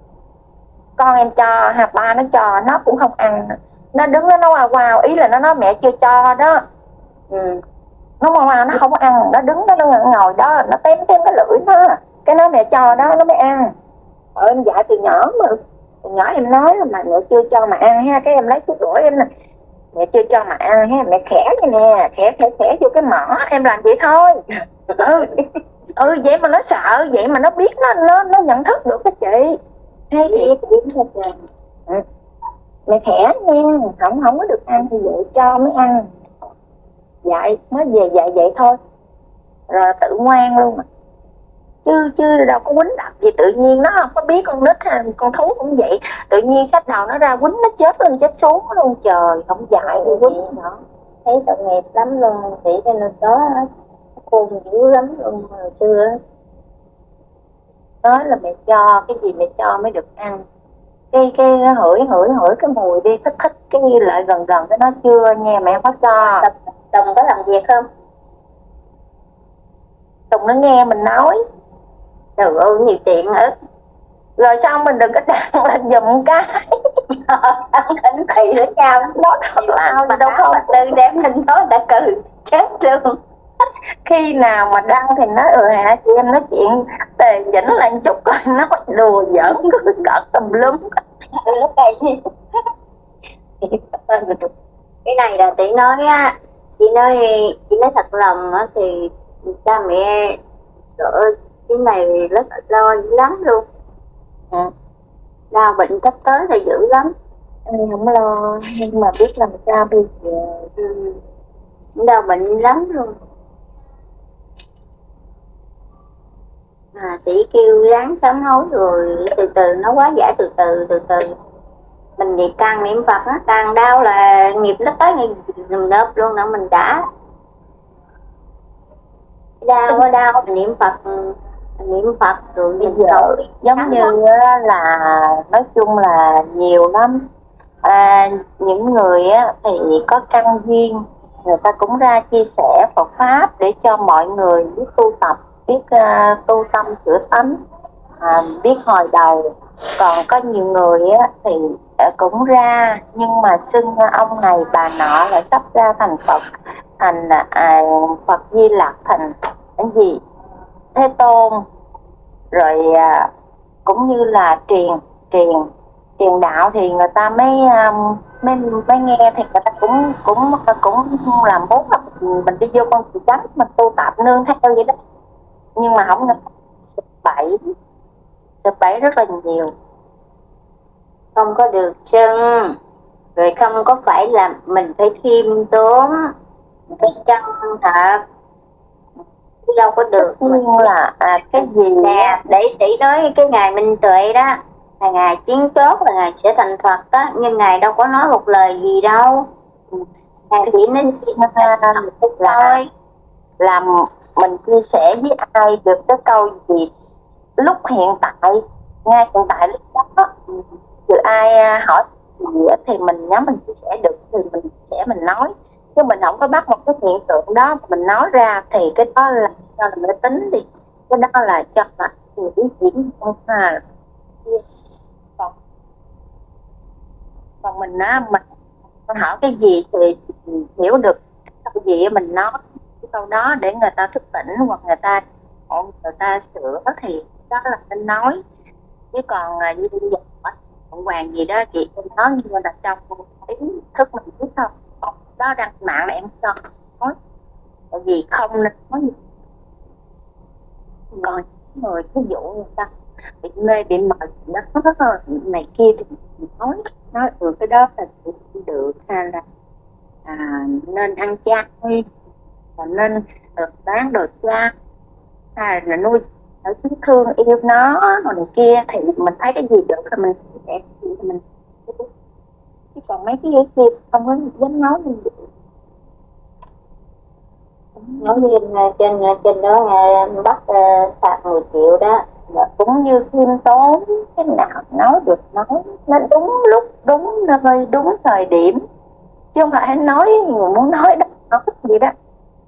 con em cho ha ba nó cho nó cũng không ăn, nó đứng đó nó wow wow, ý là nó nói mẹ chưa cho đó. Ừ. Nó wow wow nó không có ăn, nó đứng đó nó ngồi đó nó tém tém cái lưỡi nó, cái nó mẹ cho đó nó mới ăn. Ờ, em dạy từ nhỏ mà từ nhỏ em nói là mà mẹ chưa cho mà ăn ha, cái em lấy chiếc đũa em nè mẹ chưa cho mà ăn ha, mẹ khẽ vậy nè, khẽ khẽ khẽ vô cái mỏ, em làm vậy thôi. Ừ ừ vậy mà nó sợ, vậy mà nó biết, nó nó nó nhận thức được cái chị hay chị chị ừ. Mẹ khẽ nha, không không có được ăn thì vậy cho mới ăn, dạy mới về dạy vậy thôi rồi tự ngoan luôn mà. Chứ chứ đâu có quýnh đập gì, tự nhiên nó không có biết, con nít ha, con thú cũng vậy, tự nhiên xách đầu nó ra quýnh nó chết lên chết xuống luôn, trời không dạy đi quýnh nữa. Thấy tội nghiệp lắm luôn, chỉ cho nên có khôn dữ lắm luôn hồi xưa. Nói là mẹ cho cái gì mẹ cho mới được ăn, cái cái hửi hửi hửi cái mùi đi thích thích cái lại gần gần cái nó chưa nha mẹ không có cho. Tùng có làm việc không? Tùng nó nghe mình nói trời ơi nhiều chuyện ức, rồi xong mình đừng có đặt lên giùm cái anh kỳ với nhau nó thật là mà đâu không từ đem mình nói đã cười chết luôn. Khi nào mà đăng thì nói ừ hả chị em nói chuyện tề chỉnh lại một chút coi, nói đùa giỡn cứ cỡ tùm lum lúc này cái này là chị nói á, chị nói chị nói thật lòng á thì cha mẹ trời ơi cái này rất là lo lắm luôn. Ừ. Đau bệnh sắp tới là dữ lắm. Em không lo nhưng mà biết làm sao bây giờ. Ừ. Đau bệnh lắm luôn. À, chị kêu ráng sám hối rồi từ từ nó hóa giải từ từ từ từ. Mình thì càng niệm Phật nó càng đau là nghiệp nó tới ngay nườm nớp luôn nữa mình đã. Đau có đau niệm Phật niệm Phật rồi mình giờ giống như là nói chung là nhiều lắm. À, những người á, thì có căn duyên người ta cũng ra chia sẻ Phật pháp để cho mọi người biết tu tập, biết uh, tu tâm sửa tánh, à, biết hồi đầu. Còn có nhiều người á, thì uh, cũng ra nhưng mà xưng ông này bà nọ lại sắp ra thành Phật, thành uh, Phật Di Lặc, thành cái gì Thế Tôn, rồi uh, cũng như là truyền truyền truyền đạo thì người ta mới um, mới, mới nghe thì người ta cũng cũng cũng làm muốn là mình đi vô con chùa chánh mình tu tập nương theo vậy đó, nhưng mà không sụp bẫy sụp bẫy rất là nhiều, không có được chân rồi không có phải là mình phải khiêm tốn, phải chân thật đâu có được. Nhưng là à, cái gì nè để chỉ nói cái ngày minh tuệ đó là ngài chiến chốt là ngài sẽ thành Phật đó, nhưng ngài đâu có nói một lời gì đâu. Ngài chỉ nên là là mình chia sẻ với ai được cái câu gì lúc hiện tại, ngay hiện tại lúc đó, dù ai hỏi gì thì mình nếu mình chia sẻ được thì mình sẽ mình nói, chứ mình không có bắt một cái hiện tượng đó mình nói ra thì cái đó là cho là mê tín, thì cái đó là cho là người ý diễn không à. Còn, còn mình á, mình mình hỏi cái gì thì hiểu được câu gì mình nói cái câu đó để người ta thức tỉnh hoặc người ta người ta sửa thì đó là nên nói, chứ còn như vậy hoàng gì đó chị nói như là trong ý thức mình biết không, còn đó đăng mạng là em cho nói tại vì không nên nói gì. Còn người ví dụ người ta bị mê bị mệt nó này kia thì nói nói được cái đó là được, hay là à, nên ăn chay, là nên được bán đồ chay, hay là nuôi ở chính thương yêu nó rồi này kia thì mình thấy cái gì được thì mình sẽ mình, chứ còn mấy cái kia không có dám nói gì. Nói trên trên trên đó ngài bắt uh, phạt mười triệu đó, cũng như khiêm tốn, cái nào nói được nói nó đúng lúc đúng nơi đúng thời điểm, chứ không phải nói người muốn nói đó nói gì đó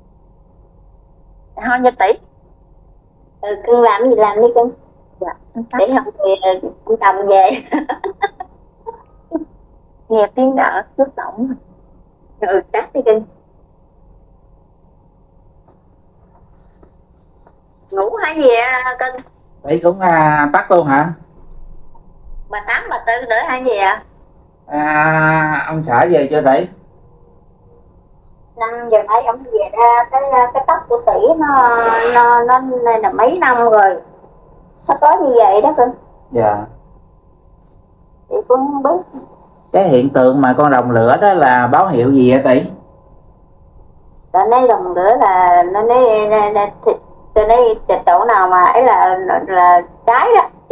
thôi như tỷ. Ừ, cưng làm gì làm đi cưng. Dạ, để học về cưng cầm về. nghe tiếng đỡ xúc động. Ừ, tắt đi cưng. Ngủ hả gì à, cưng? Tỷ cũng à, tắt luôn hả? Bà Tám bà Tư nữa hả gì ạ? À, ông xã về chưa tỷ? Năm giờ nãy ông về ra cái cái tóc của tỷ nó nó nó này là mấy năm rồi, nó có như vậy đó cưng. Dạ. Chị cũng không biết. Cái hiện tượng mà con rồng lửa đó là báo hiệu gì vậy tỷ? Nó nói rồng lửa là nó nói thịt, tôi nói thịt chỗ nào mà ấy là là trái đó thì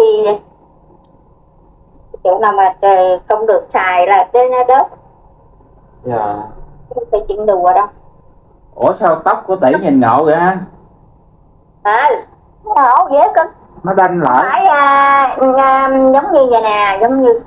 chỗ nào mà không được xài là cái đất. Dạ. Không phải chuyện đùa đâu. Ủa sao tóc của tỷ nhìn ngộ vậy ha? À, ngộ dễ cưng. Nó đanh lại. Phải à, à, giống như vậy nè, giống như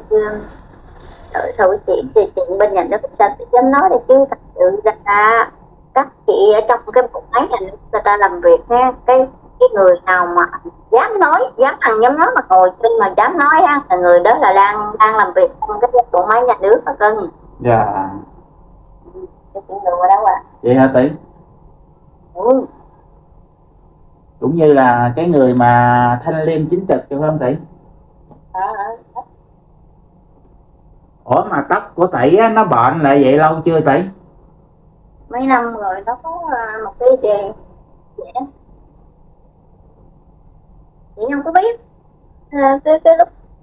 thôi chị thì chuyện bên nhà nước sao chị dám nói đây chứ thật sự ra các chị ở trong cái bộ máy nhà nước người ta làm việc nha, cái cái người nào mà dám nói dám ăn dám nói mà ngồi trên mà dám nói ha là người đó là đang đang làm việc trong cái bộ máy nhà nước đó cưng. Dạ. Cái chuyện đùa đâu à. Vậy hả tỷ? Ừ. Cũng như là cái người mà thanh liêm chính trực phải không tỷ? À, à. Ủa mà tóc của tỷ á, nó bệnh lại vậy lâu chưa tỷ? Mấy năm rồi nó có một cái đề vậy đó. Chị không có biết. À, cái cái lúc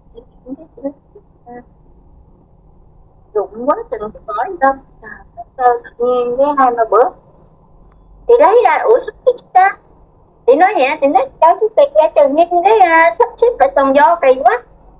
rụng quá chừng khỏi đâu. Tự nhiên cái hai ba bữa thì lấy ra ủa sắp xếp ra. Chị nói vậy thì nói cháu chú Kiệt ra chừng nhiên cái uh, sắp xếp lại toàn do kỳ quá.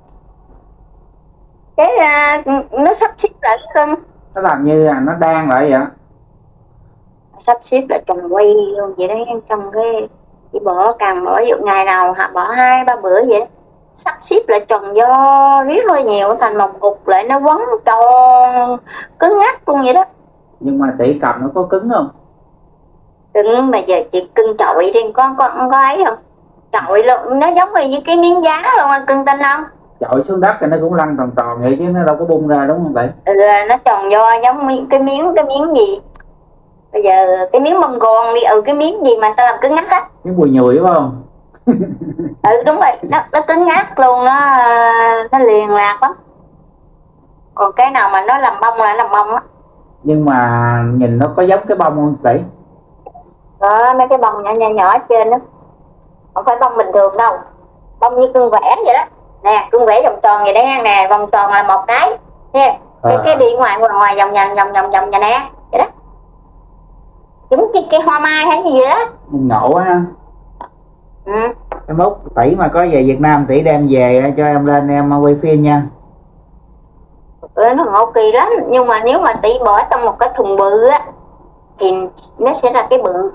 Cái uh, nó sắp xếp lại cái cưng. Nó làm như là nó đang lại vậy. Sắp xếp lại trồng quay luôn vậy đấy, trong cái chỉ bỏ càng bỏ ví dụ ngày nào hạ bỏ hai ba bữa vậy đó. Sắp xếp lại trồng do riết hơi nhiều thành một cục lại nó quấn tròn cứng ngắc luôn vậy đó. Nhưng mà tỷ cầm nó có cứng không? Cưng mà giờ chị cưng trội đi con con có ấy không? Trội luôn nó giống như cái miếng giá luôn anh cưng tin không? Chọi xuống đất thì nó cũng lăn tròn tròn vậy chứ nó đâu có bung ra đúng không tỷ? Ừ, nó tròn do giống cái miếng cái miếng gì bây giờ cái miếng mông gòn đi, ừ cái miếng gì mà ta làm cứng ngắc á. Miếng bùi nhùi đúng không? Ừ đúng rồi, nó, nó cứng ngắc luôn, nó nó liền lạc lắm. Còn cái nào mà nó làm bông là làm bông á. Nhưng mà nhìn nó có giống cái bông không tỷ? Đó, mấy cái bông nhỏ nhỏ nhỏ ở trên đó. Không phải bông bình thường đâu. Bông như cưng vẽ vậy đó. Nè, cưng vẽ vòng tròn vậy đấy nè, vòng tròn là một cái. Nè, cái, à. cái đi ngoài ngoài ngoài vòng vòng vòng vòng vòng vậy nè. Vậy đó. Giống cái, cái hoa mai hay gì vậy đó. Nhìn ngộ quá ha. Ừ. Em mốt tỷ mà có về Việt Nam tỷ đem về cho em lên em quay phim nha. Ừ, nó ngộ kỳ lắm, nhưng mà nếu mà tỷ bỏ trong một cái thùng bự á thì nó sẽ là cái bự.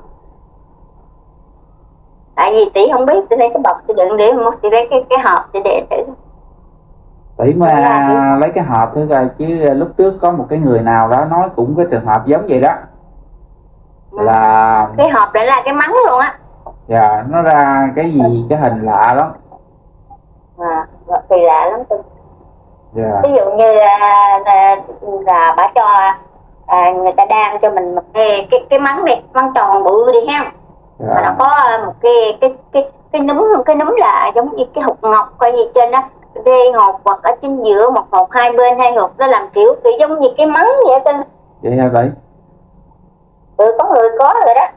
Tại vì tỷ không biết, tỷ lấy cái bọc tỷ đựng để một tỷ lấy cái cái hộp tỷ để thử. Tỷ mà lấy cái hộp thử coi, chứ lúc trước có một cái người nào đó nói cũng cái trường hợp giống vậy đó. Là cái hộp để là cái mắng luôn á. Dạ, nó ra cái gì cái hình lạ lắm. À, kỳ lạ lắm tôi. Dạ. Ví dụ như là, là, là bà cho à, người ta đan cho mình một cái cái cái mắng này, mắng tròn bự đi ha. Dạ. Mà nó có một cái cái cái cái núm cái núm là giống như cái hột ngọc coi gì trên đó, đê hột hoặc ở chính giữa một hột hai bên hai hột, nó làm kiểu kiểu giống như cái mắng vậy trên. Vậy hả vậy? Ừ, có người có rồi đó.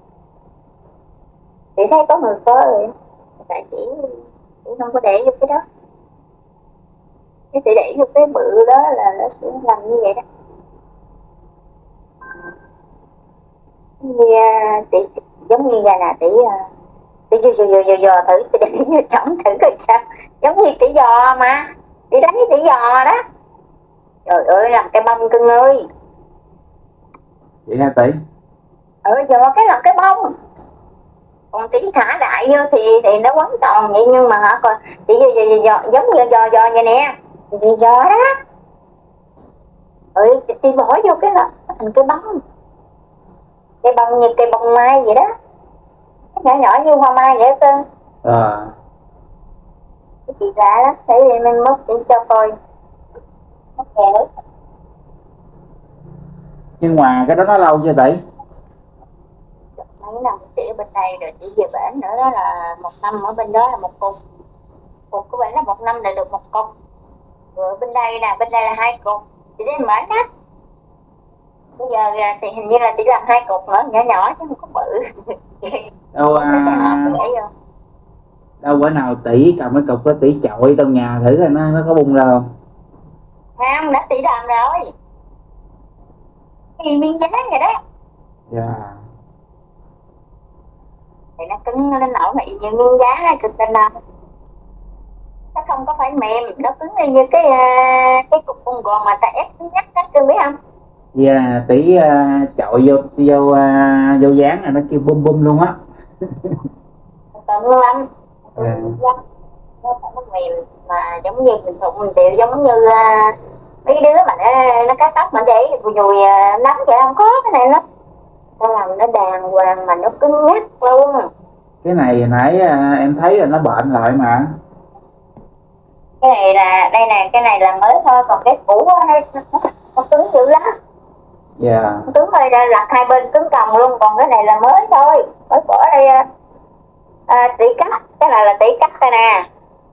Chị thấy có người có rồi. Tại chị chị không có để vô cái đó. Cái chị để vô cái bự đó là nó sẽ làm như vậy đó. Như chị giống như vậy là tỷ tỷ dò dò dò dò thử, chị để vô trống thử coi sao. Giống như tỷ dò mà. Tỷ đánh tỷ dò đó. Trời ơi, làm cái bông cưng ơi. Vậy hả tỷ? Ừ, dò cái làm cái bông. Còn tỷ thả đại vô thì thì nó quấn tròn vậy, nhưng mà hả còn tỷ dò dò dò giống như dò dò vậy nè. Dò dò đó. Ừ, tỷ bỏ vô cái là thành cái bông. Cây bông như cây bông mai vậy đó. Nhỏ nhỏ như hoa mai vậy cơ. À. Cái chị lạ lắm, thấy thì mình mốt chị cho coi. Nó kè nước. Nhưng mà cái đó nó lâu chưa tỷ? Mấy năm chị ở bên đây rồi chị về bển nữa đó là một năm, ở bên đó là một cục. Cục của bển là một năm là được một cục. Rồi bên đây là bên đây là hai cục. Chị đến bển đó. Bây giờ thì hình như là chị làm hai cục nữa, nhỏ nhỏ chứ không có bự. Đâu à, đâu bữa nào tỷ cầm cái cục đó tỷ chọi trong nhà thử coi nó nó có bung ra không? Không, đã tỷ làm rồi. Cái miếng dán vậy đó. Dạ. Yeah. Thì nó cứng nó nổi mà như miếng dán hay cực tinh nào. Nó không có phải mềm, nó cứng như cái cái cục bông gòn mà ta ép cứng nhắc đó, cưng biết không? Dạ, yeah, tỷ uh, chọi vô vô uh, vô dán rồi nó kêu bum bum luôn á. Cứng lắm. Yeah. Nó phải nó mềm mà giống như bình thường mình tiểu giống như uh, mấy đứa mà nó, nó cắt tóc mà để vùi vùi uh, nắm vậy không có cái này nó nó làm nó đàng hoàng mà nó cứng nhắc luôn. Cái này nãy uh, em thấy là nó bệnh lại mà. Cái này là đây nè, cái này là mới thôi, còn cái cũ nó, nó, nó cứng dữ lắm. Dạ. Yeah. Cứng thôi, lặt hai bên cứng còng luôn, còn cái này là mới thôi, mới bỏ đây à, tỷ cắt, cái này là tỷ cắt đây nè.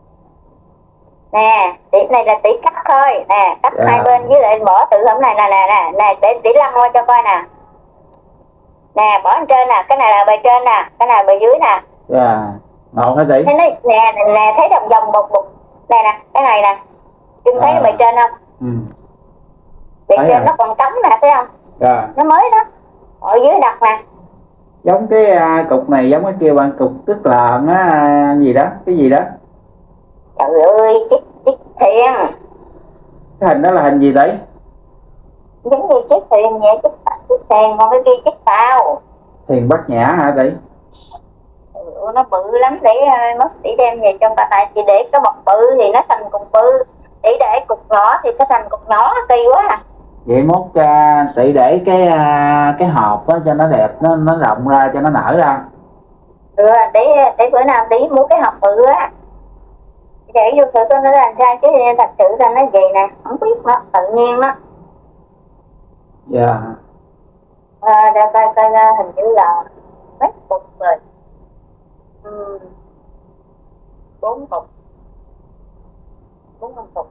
Nè, tỷ này là tỷ cắt thôi, nè, cắt yeah. hai bên với lại bỏ từ hôm này nè nè nè, nè để tỷ lăn qua cho coi nè. Nè, bỏ lên trên nè, cái này là bề trên nè, cái này là bề dưới nè. Dạ. Ngọt hả tỷ? Thấy nó, nè, nè, nè, thấy đồng vòng bột bột. Đây nè, cái này nè. Trinh thấy à. Bề trên không? Ừ. Bề thấy trên à. Nó còn trống nè, thấy không? Dạ. Nó mới đó. Ở dưới đặt nè. Giống cái uh, cục này giống cái kia bạn, cục tức là nó uh, gì đó, cái gì đó. Trời ơi, chiếc chiếc thuyền. Cái hình đó là hình gì tỷ? Giống như chiếc thuyền vậy, chiếc, chiếc thuyền, còn cái kia chiếc tàu. Thuyền Bát Nhã hả tỷ? Ừ, nó bự lắm, để mất tỷ đem về cho bà, tại chị để cái bọc bự thì nó thành cục bự, tỷ để cục nhỏ thì nó thành cục nhỏ, kỳ quá à. Vậy mốt uh, tỷ để cái uh, cái hộp đó cho nó đẹp, nó nó rộng ra cho nó nở ra. Ừ, để để bữa nào tỷ mua cái hộp bự á, để vô thử coi nó làm sao, chứ thật sự ra nó vậy nè, không biết nó tự nhiên đó. Dạ. Yeah. À, để coi coi hình như là mấy cục rồi. Ừ. Bốn cục, bốn năm cục.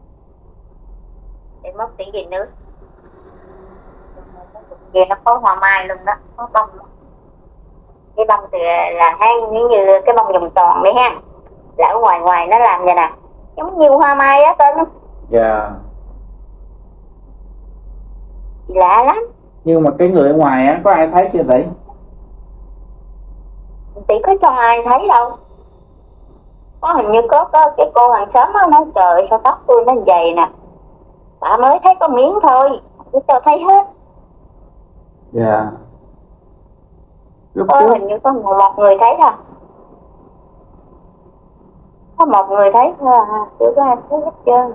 Để móc tỷ về nước. Về nó có hoa mai luôn đó, có bông. Cái bông thì là hang như cái bông vòng tròn đấy ha. Là ở ngoài ngoài nó làm vậy nè, giống như hoa mai á tên. Dạ. Lạ lắm. Nhưng mà cái người ở ngoài á có ai thấy chưa tỷ? Tỷ có cho ai thấy đâu. có hình như có, có cái cô hàng xóm á nói trời ơi, sao tóc tôi nó dày nè, bà mới thấy có miếng thôi chứ cho thấy hết. Dạ. Lúc Có trước hình như có một, một người thấy thôi, có một người thấy thôi à, chưa có ai thấy hết trơn.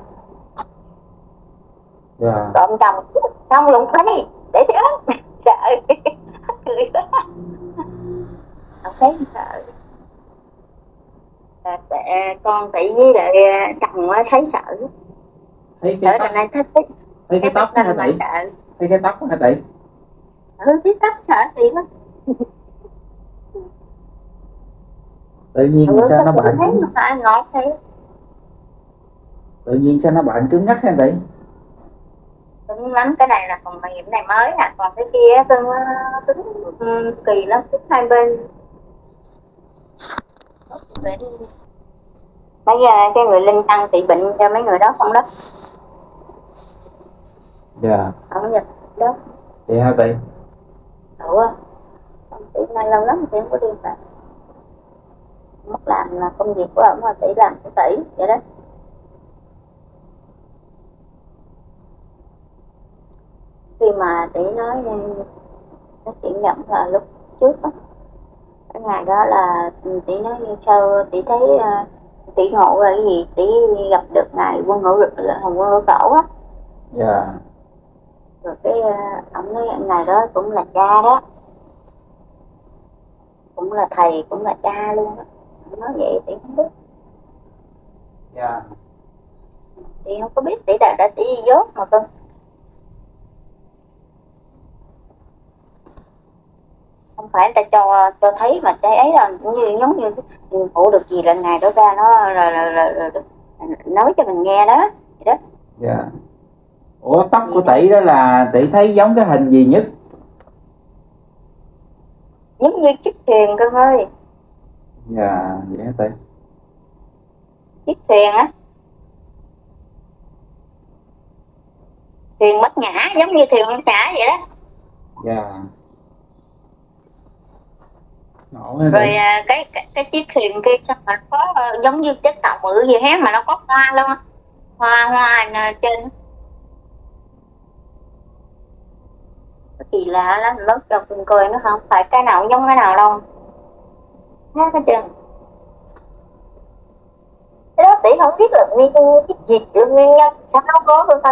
dạ. Trộm chồng xong lụng thấy để chết sợ cười quá, không thấy sợ. À, tại con tỷ với lại chồng á thấy sợ, Thấy sợ cái tóc, lần này thấy thấy thấy cái tóc hả lần tỷ? sợ, Thấy cái tóc hả tỷ? ừ cái tóc sợ chị lắm. Tự nhiên Ừ, sao nó thấy bệnh thấy cứng, mà phải ngọt thấy tự nhiên sao nó bệnh cứng ngắc hả tỷ? cứng lắm. Cái này là còn mềm, này mới à, còn cái kia cưng cứng ừ, kỳ lắm, cứng hai bên. Bây giờ cái người linh tăng trị bệnh cho mấy người đó không đó, Dạ. không dịch đó. Vậy hả tỷ? Ủa ông tỷ nay lâu lắm thì không có đi mà mất làm là công việc của ông, mà tỷ làm của tỷ vậy đó. Khi mà tỷ nói nói chuyện nhận là lúc trước á, cái ngày đó là tỷ nói sao tỷ thấy uh, tỷ ngộ là cái gì, tỷ gặp được ngài quân hữu lực là hồng quân hữu tổ á. Dạ. Rồi cái uh, ông nói ngài đó cũng là cha đó, cũng là thầy cũng là cha luôn á. Ông nói vậy tỷ không biết, Dạ. tỷ không có biết, tỷ đã đã tỷ dốt mà cưng. Không phải người ta cho cho thấy mà cái ấy là cũng như giống như phụ được gì là ngày đó ra nó rồi, rồi, rồi, rồi, rồi nói cho mình nghe đó vậy đó. Dạ. Ủa tóc của tỷ đó là tỷ thấy giống cái hình gì nhất? Giống như chiếc thuyền cưng ơi. Dạ. Vậy hả tỷ? Chiếc thuyền á, thuyền mất ngã, giống như thuyền mất ngã vậy đó. Dạ. Ngộ hả Rồi tỷ? à, cái, cái cái chiếc thuyền kia sao mà có uh, giống như cái tàu bự gì hết mà nó có hoa luôn á, hoa hoa uh, trên. Cái kỳ lạ lắm, lớp cho cưng coi nó không phải cái nào cũng giống cái nào đâu. Hết hết trơn. Cái đó tỷ không biết là nguyên cái gì được nguyên nhân sao nó có luôn thôi.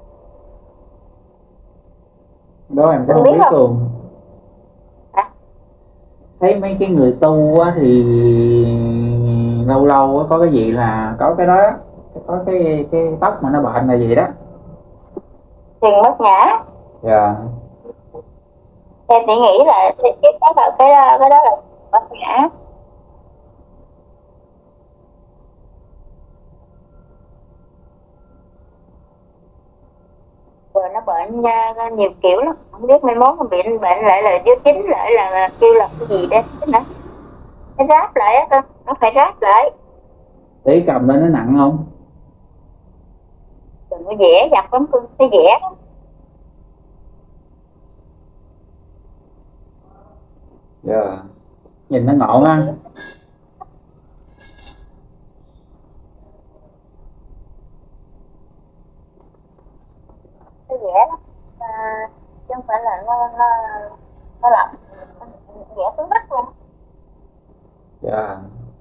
Đó em cũng Đừng không biết biết không? luôn. Hả? Thấy mấy cái người tu á thì lâu lâu á có cái gì là có cái đó đó, có cái cái tóc mà nó bệnh là gì đó. Thuyền mất ngã. Dạ. Em chỉ nghĩ là cái cái đó là cái đó, cái đó là mất ngã. Rồi nó bệnh uh, nhiều kiểu lắm, không biết mai mốt nó bệnh bệnh lại là đứa chính lại là kêu là cái gì đấy nữa, nó ráp lại á cơ, nó phải ráp lại. Tỷ cầm lên nó nặng không? Đừng có vẽ dập lắm cưng, cái vẽ đó. Dạ. Nhìn nó ngộ ha. Cái vẽ đó à, chứ không phải là nó nó nó lặp, vẽ xuống đất luôn. Dạ.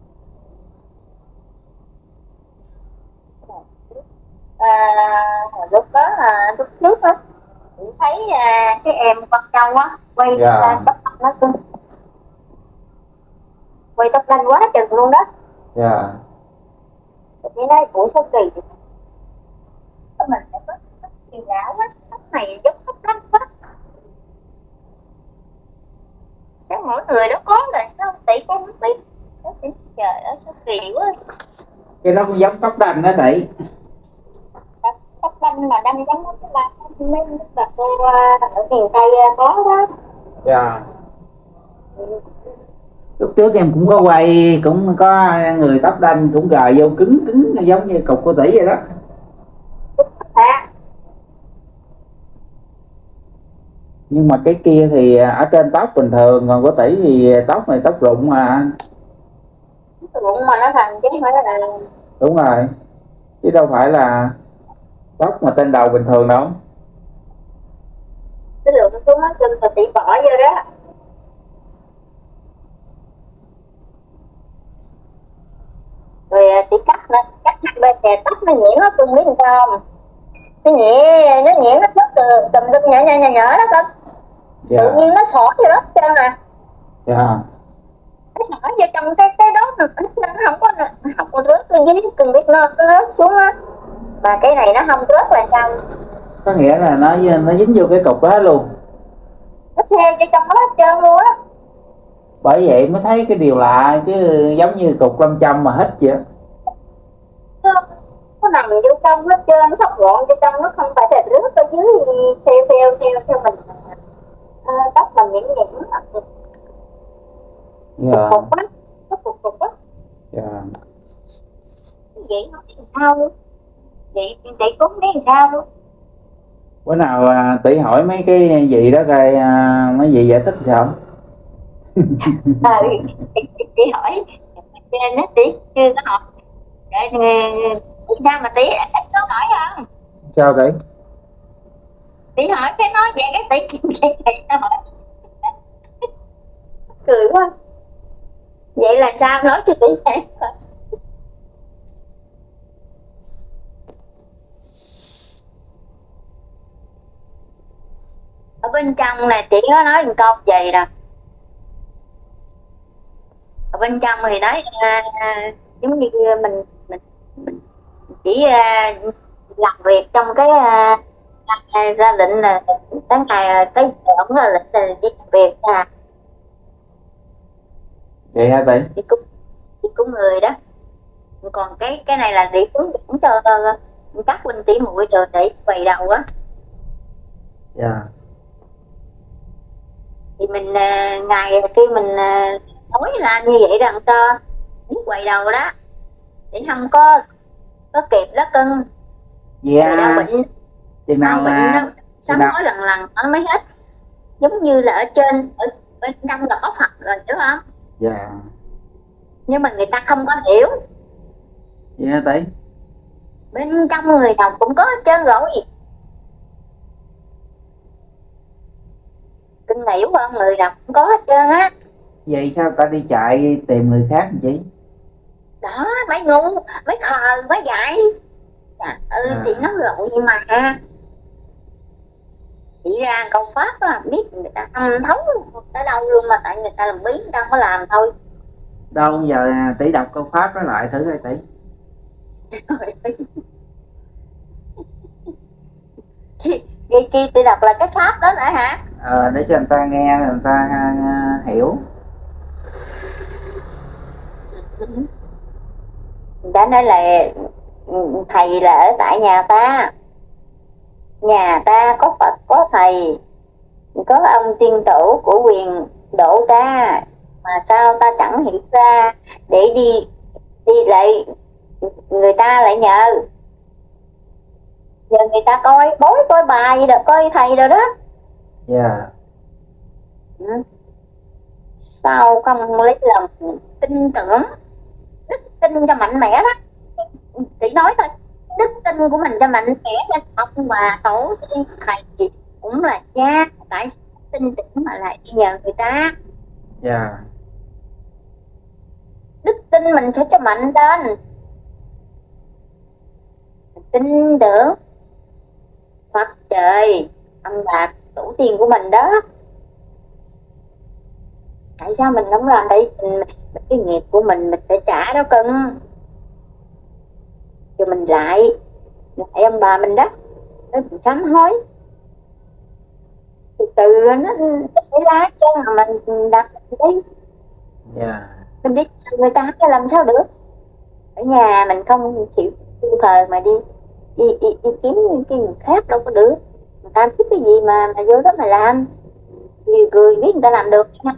À, lúc đó là lúc trước á chị thấy à, cái em con trâu á quay Dạ. ra tóc nó cưng, quay tóc đanh quá chừng luôn đó. Dạ. Chị nói buổi số kỳ thì mình sẽ có tóc kỳ lạ quá, tóc này giống tóc đanh quá. Sao mỗi người đó có là sao tỷ cũng không biết. Trời ơi sao kỳ quá. Cái đó cũng giống tóc đanh đó tỷ. Tóc đanh mà đanh giống cái ba mấy bà cô ở miền Tây có đó. Dạ. Lúc trước em cũng có quay, cũng có người tóc đanh cũng gờ vô cứng cứng giống như cục của tỷ vậy đó. À. Nhưng mà cái kia thì ở trên tóc bình thường, còn của tỷ thì tóc này tóc rụng mà. cái bụng mà nó thành chứ không phải là Đúng rồi, chứ đâu phải là tóc mà trên đầu bình thường đâu. cái lượng xuống hết chân là tỷ bỏ vô đó. Rồi tỷ cắt nữa, cắt hai bên kè tóc nó nhiễm nó cưng biết sao không? Nó nhiễm, nó nhiễm nó mất từ tùm lum nhỏ nhỏ nhỏ nhỏ đó con. Dạ. Tự nhiên nó sổ vô đó trơn à. Dạ. Nó sổ vô trong cái cái đó nó không có không có rớt cái dưới cưng biết nó nó rớt xuống á. Mà cái này nó không rớt là sao? Có nghĩa là nó nó dính vô cái cục đó luôn. Nó theo cho trong đó hết trơn luôn á. Bởi vậy mới thấy cái điều lạ chứ, giống như cục lâm châm mà hết vậy. Nó, nó nằm vô trong hết trơn, nó thóc gọn vô trong, nó không phải là rớt ở dưới theo theo theo theo mình à, tóc mình nhiễm nhiễm Dạ. cục á, nó cục cục á. Dạ. Vậy nó làm sao luôn? Vậy vậy cũng biết làm sao luôn? Bữa nào à, tỷ hỏi mấy cái gì đó coi à, mấy vị giải thích sao? Ờ, chị, chị, chị hỏi trên nó tí chưa có hỏi. Rồi sao mà tí ít có hỏi không? Sao tỷ? Tỷ hỏi cái nói vậy cái tỷ vậy vậy sao hỏi? Cười quá. Vậy là sao nói cho tỷ vậy? Ở bên trong này chị có nói một câu vậy nè. Ở bên trong thì nói à, giống như mình mình, mình chỉ à, làm việc trong cái à, ra lệnh là tháng ngày tới ổng là lệnh là đi làm việc à. Vậy hả tỷ? Đi cúng đi cúng người đó. Còn cái cái này là đi cúng dẫn cho uh, các huynh tỷ muội rồi để quầy đầu á. Dạ. Thì mình uh, ngày khi mình uh, nói là như vậy rằng cho những quầy đầu đó để không có có kịp đó cưng. Dạ. Đau bệnh, chừng nào đau bệnh mà nó sắm nói lần lần nó mới hết. Giống như là ở trên ở bên trong là có Phật rồi đúng không? Dạ. Nhưng mà người ta không có hiểu. Dạ tỷ. Bên trong người nào cũng có hết trơn rồi. Cưng hiểu không? Người nào cũng có hết trơn á. Vậy sao ta đi chạy tìm người khác làm chi? Đó, mấy ngu, mấy khờ, mấy dại. Trời ơi, À. thì nó lội mà. Chỉ ra câu pháp á, biết người ta âm thấu tới đâu luôn mà tại người ta làm bí, người ta không có làm thôi. Đâu giờ tỷ đọc câu pháp đó lại thử coi tỷ. Ghi chi tôi đọc là cái pháp đó nữa hả? Ờ, để cho người ta nghe, người ta uh, hiểu. Người ta nói là thầy là ở tại nhà ta. Nhà ta có Phật, có thầy, có ông tiên tổ của quyền độ ta. Mà sao ta chẳng hiểu ra để đi đi lại người ta lại nhờ. Giờ người ta coi bói coi bài gì đó, coi thầy rồi đó. Dạ. Ừ. Sao không lấy lòng tin tưởng, đức tin cho mạnh mẽ đó. Chỉ nói thôi, đức tin của mình cho mạnh mẽ cho ông bà tổ tiên thầy gì cũng là cha. Tại sao tin tưởng mà lại đi nhờ người ta? Dạ. Đức tin mình phải cho mạnh lên. Mình tin tưởng Phật trời, ông bà tổ tiên của mình đó. Tại sao mình không làm đây? Mình, cái nghiệp của mình mình phải trả đó cưng. Rồi mình lại lại ông bà mình đó, để mình sám hối. Từ từ nó, nó sẽ lá chân mà mình đặt đi. Dạ. Mình đi người ta cho làm sao được? Ở nhà mình không chịu tu thờ mà đi đi đi, đi kiếm cái người khác đâu có được. Người ta thích cái gì mà mà vô đó mà làm. Nhiều người biết người ta làm được nha.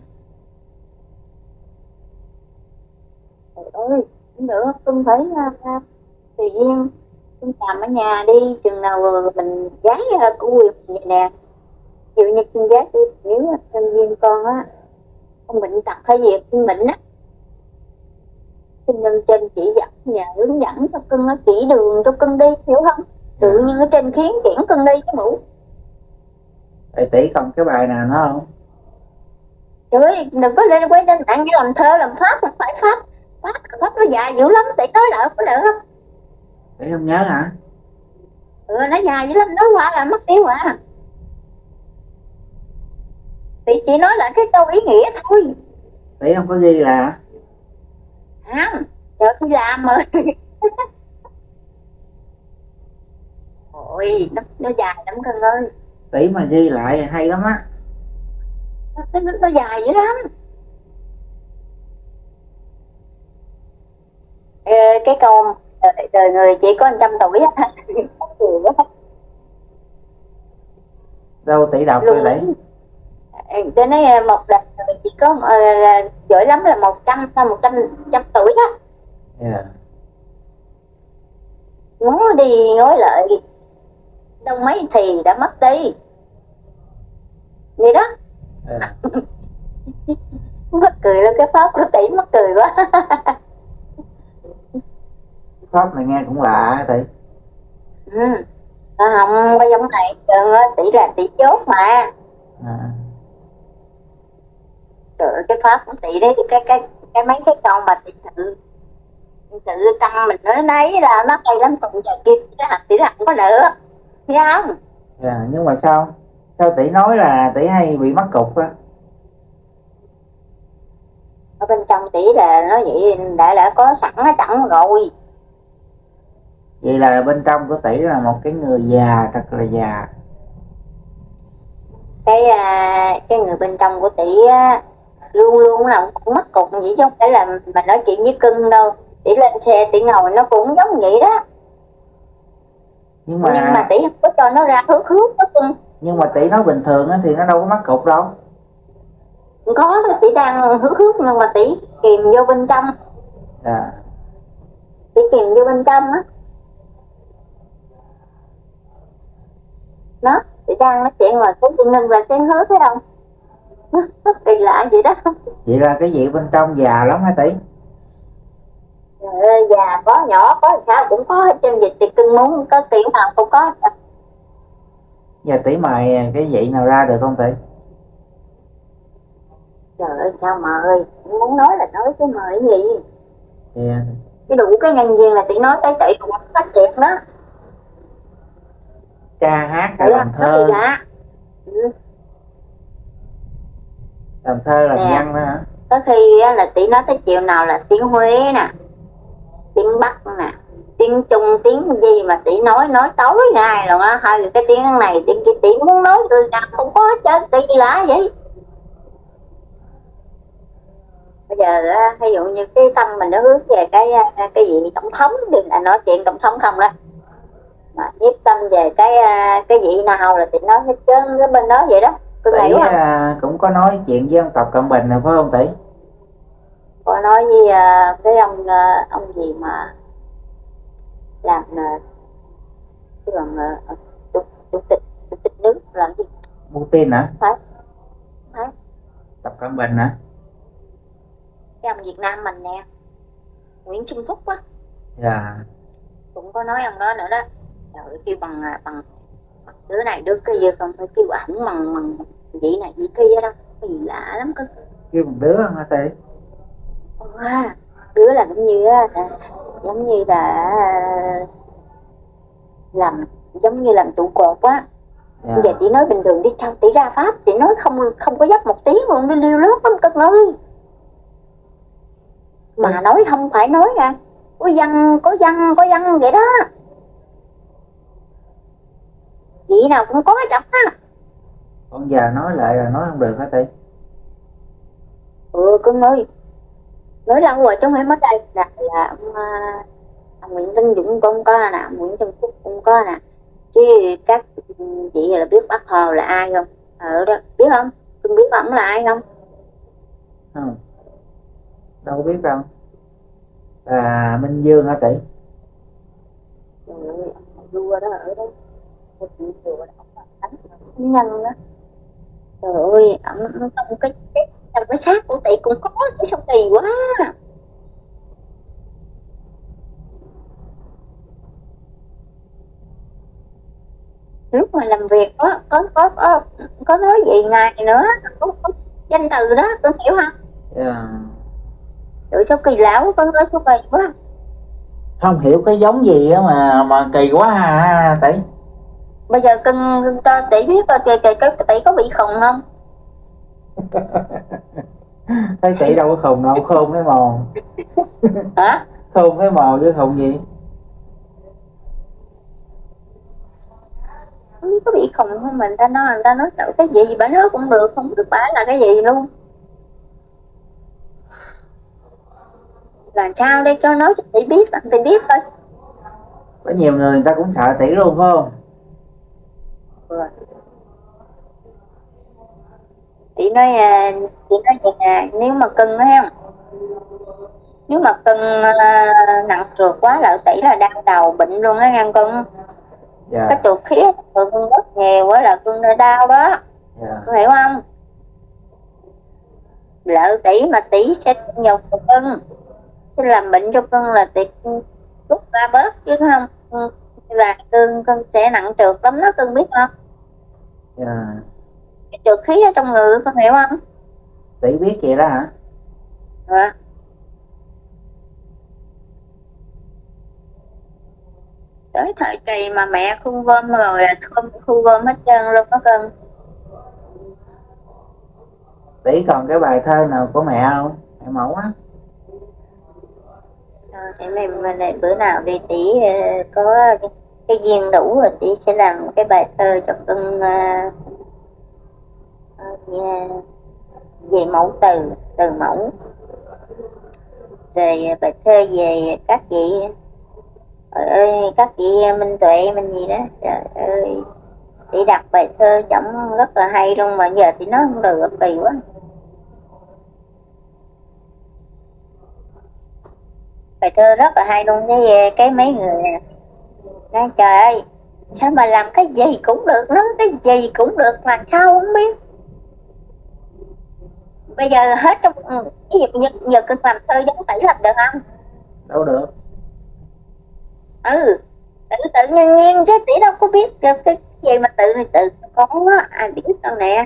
Trời ơi, không được, tôi phải uh, tùy duyên. Tôi làm ở nhà đi, chừng nào mình giái uh, của quyền vậy nè. Ví dụ như tôi giái tôi, nếu nhân viên con á, con bệnh tật hay gì, con bệnh á. xin lên trên chỉ dẫn và hướng dẫn cho cưng, nó chỉ đường cho cưng đi, hiểu không? Tự nhiên ở trên khiến chuyển cưng đi cái mũ. Thầy tỷ còn cái bài nào nữa không? Trời ơi, đừng có lên quay lên tặng cái làm thơ làm pháp, không phải pháp. Pháp, pháp nó dài dữ lắm, tỷ nói lại có được không? Tỷ không nhớ hả? Ừ, nó dài dữ lắm, nói qua là mất tiêu à. Tỷ chỉ nói lại cái câu ý nghĩa thôi. Tỷ không có ghi là Không, trời đi làm rồi. Ôi, nó, nó dài lắm cưng ơi. tỷ mà ghi lại hay lắm á. Nó, nó, nó dài dữ lắm. Ê, cái câu đời, đời người chỉ có một trăm tuổi á. Đâu tỷ đọc rồi tỷ. Tôi nói một đời người chỉ có uh, giỏi lắm là một trăm hay một trăm trăm tuổi đó. Yeah. Ngó đi ngó lại đâu mấy thì đã mất đi. Vậy đó. Yeah. Mắc cười lên cái pháp của tỷ, mắc cười quá. Pháp này nghe cũng lạ hả tỷ? Ừ. À, không có giống này, tỷ là tỷ chốt mà. À. Trời ơi, cái pháp của tỷ đấy, cái cái cái mấy cái câu mà tỷ tự tự tâm mình nói nấy là nó hay lắm, còn giờ kia cái hạt tỷ là không có được, thấy không? Yeah. Nhưng mà sao sao tỷ nói là tỷ hay bị mắc cục á? Ở bên trong tỷ là nó vậy đã đã có sẵn ở chẳng rồi. Vậy là bên trong của tỷ là một cái người già, thật là già. Cái à, cái người bên trong của tỷ á, luôn luôn là cũng mắc cục vậy chứ không phải là mà nói chuyện với cưng đâu. Tỷ lên xe tỷ ngồi nó cũng giống vậy đó. Nhưng mà nhưng mà tỷ không có cho nó ra hước hước đó cưng. Nhưng mà tỷ nói bình thường á thì nó đâu có mắc cục đâu. Có, tỷ đang hước hước nhưng mà tỷ kìm vô bên trong. À. Tỷ kìm vô bên trong á. Nó, tỷ đang nói chuyện mà cái chị Ninh là tiếng hước thấy không? Kỳ lạ vậy đó. Vậy là cái gì bên trong già lắm hả tỷ? Trời, già có nhỏ có sao cũng có hết trơn, dịch thì cưng muốn có kiểu nào cũng có. Giờ tỷ mời cái vị nào ra được không tỷ? Trời ơi sao mời, muốn nói là nói chứ mời cái gì. Yeah. Cái đủ cái nhân viên là tỷ nói cái tỷ cũng phát triển đó. Ca hát hay làm thơ? Dạ. Ừ. Làm thơ làm nè, văn đó hả? có khi là tỷ nói tới chiều nào là tiếng Huế nè, tiếng Bắc nè, tiếng Trung, tiếng gì mà tỷ nói nói tối ngày rồi á, hai cái tiếng này tiếng kia tỷ muốn nói từ nào không có hết trơn, tỷ gì lạ vậy. Bây giờ ví dụ như cái tâm mình nó hướng về cái cái gì tổng thống, đừng là nói chuyện tổng thống không đó, mà nhiếp tâm về cái cái vị nào là tỷ nói hết trơn cái bên đó vậy đó. Tỷ à, cũng có nói chuyện với ông Tập Cận Bình rồi phải không tỷ? Có nói với uh, cái ông uh, ông gì mà làm uh, cái bằng uh, chủ, chủ tịch chủ tịch nước là gì? Putin hả? Phải. Phải. Tập Cận Bình hả? Cái ông Việt Nam mình nè, Nguyễn Xuân Phúc á. Dạ. Cũng có nói ông đó nữa đó. Rồi kêu bằng bằng đứa này đứa kia không phải kêu ảnh bằng bằng vị này vị kia đó, cái gì lạ lắm cơ. Kêu một đứa không hả tỷ? À, đứa là giống như giống như là làm giống như làm trụ cột á. Yeah. Bây giờ chị nói bình thường đi sao tỷ ra pháp chị nói không không có dấp một tiếng luôn, đi liêu lướt lắm cưng ơi. Mà nói không phải nói nha, có văn có văn có văn vậy đó. Chị nào cũng có chậm á. Con già nói lại là nói không được hả tỷ? Ừ cưng ơi, nói lâu rồi chứ không phải mới đây là, là ông, ông Nguyễn Tân Dũng cũng có nè, Nguyễn Tân Phúc cũng có nè, chứ các chị là biết Bác Hồ là ai không? Ở đó biết không? Cưng biết ổng là ai không? Không, đâu có biết đâu. À Minh Dương hả tỷ? Trời ơi, ông vua đó ở đó, một chị vua đó, ông nhân đó. Trời ơi, ông trong cái cái trong cái xác của tỷ cũng có, cái sao kỳ quá. lúc mà làm việc có có có có, có nói gì ngài nữa, có, có danh từ đó tôi hiểu không? Yeah. Rồi sao kỳ lão con nói sao kỳ quá. Không hiểu cái giống gì á mà mà kỳ quá à tỷ. Bây giờ cưng cho tỷ biết coi kìa kìa cái tỷ có bị khùng không? Thấy tỷ đâu có khùng đâu, khôn cái mòn. Hả? Khôn cái mòn chứ khùng gì. Không biết có bị khùng không, mình ta nói người ta nói sợ cái gì bà nói cũng được, không biết bà là cái gì luôn. Làm sao đây cho nói cho tỷ biết, làm tỷ biết thôi. Có nhiều người người ta cũng sợ tỷ luôn phải không? Ừ. Tỷ nói tỷ nói vậy nè, nếu mà cưng thấy không, nếu mà cưng uh, nặng trượt quá là tỷ là đau đầu bệnh luôn á nghe cưng. Dạ. Cái trượt khí cưng rất nhiều quá là cưng đau đó. Dạ. Cưng hiểu không? Lỡ tỷ mà tỷ sẽ nhục cưng, sẽ làm bệnh cho cưng là tỷ rút ra bớt chứ không là cưng cưng sẽ nặng trượt lắm đó, cưng biết không? Dạ. Trượt khí ở trong người con hiểu không? Tỷ biết vậy đó hả? Dạ. Tới thời kỳ mà mẹ khu gom rồi là không khu gom hết trơn luôn đó cưng. Tỷ còn cái bài thơ nào của mẹ không? Mẹ mẫu á. À, để mình, mình bữa nào đi tỷ uh, có cái, cái duyên đủ rồi tỷ sẽ làm cái bài thơ cho cưng uh, uh, về mẫu từ từ mẫu, rồi bài thơ về các chị ơi, các chị Minh Tuệ Minh gì đó, trời ơi tỷ đặt bài thơ chổng rất là hay luôn mà giờ tỷ nói không được, kỳ quá. Bài thơ rất là hay luôn, cái cái mấy người nói trời ơi sao mà làm cái gì cũng được, nói cái gì cũng được, làm sao không biết. Bây giờ hết trong cái việc nhật giờ cưng làm thơ giống tỷ làm được không? Đâu được. Ừ, tự tự nhiên nhiên chứ tỷ đâu có biết được cái gì mà tự này tự có ai biết đâu nè.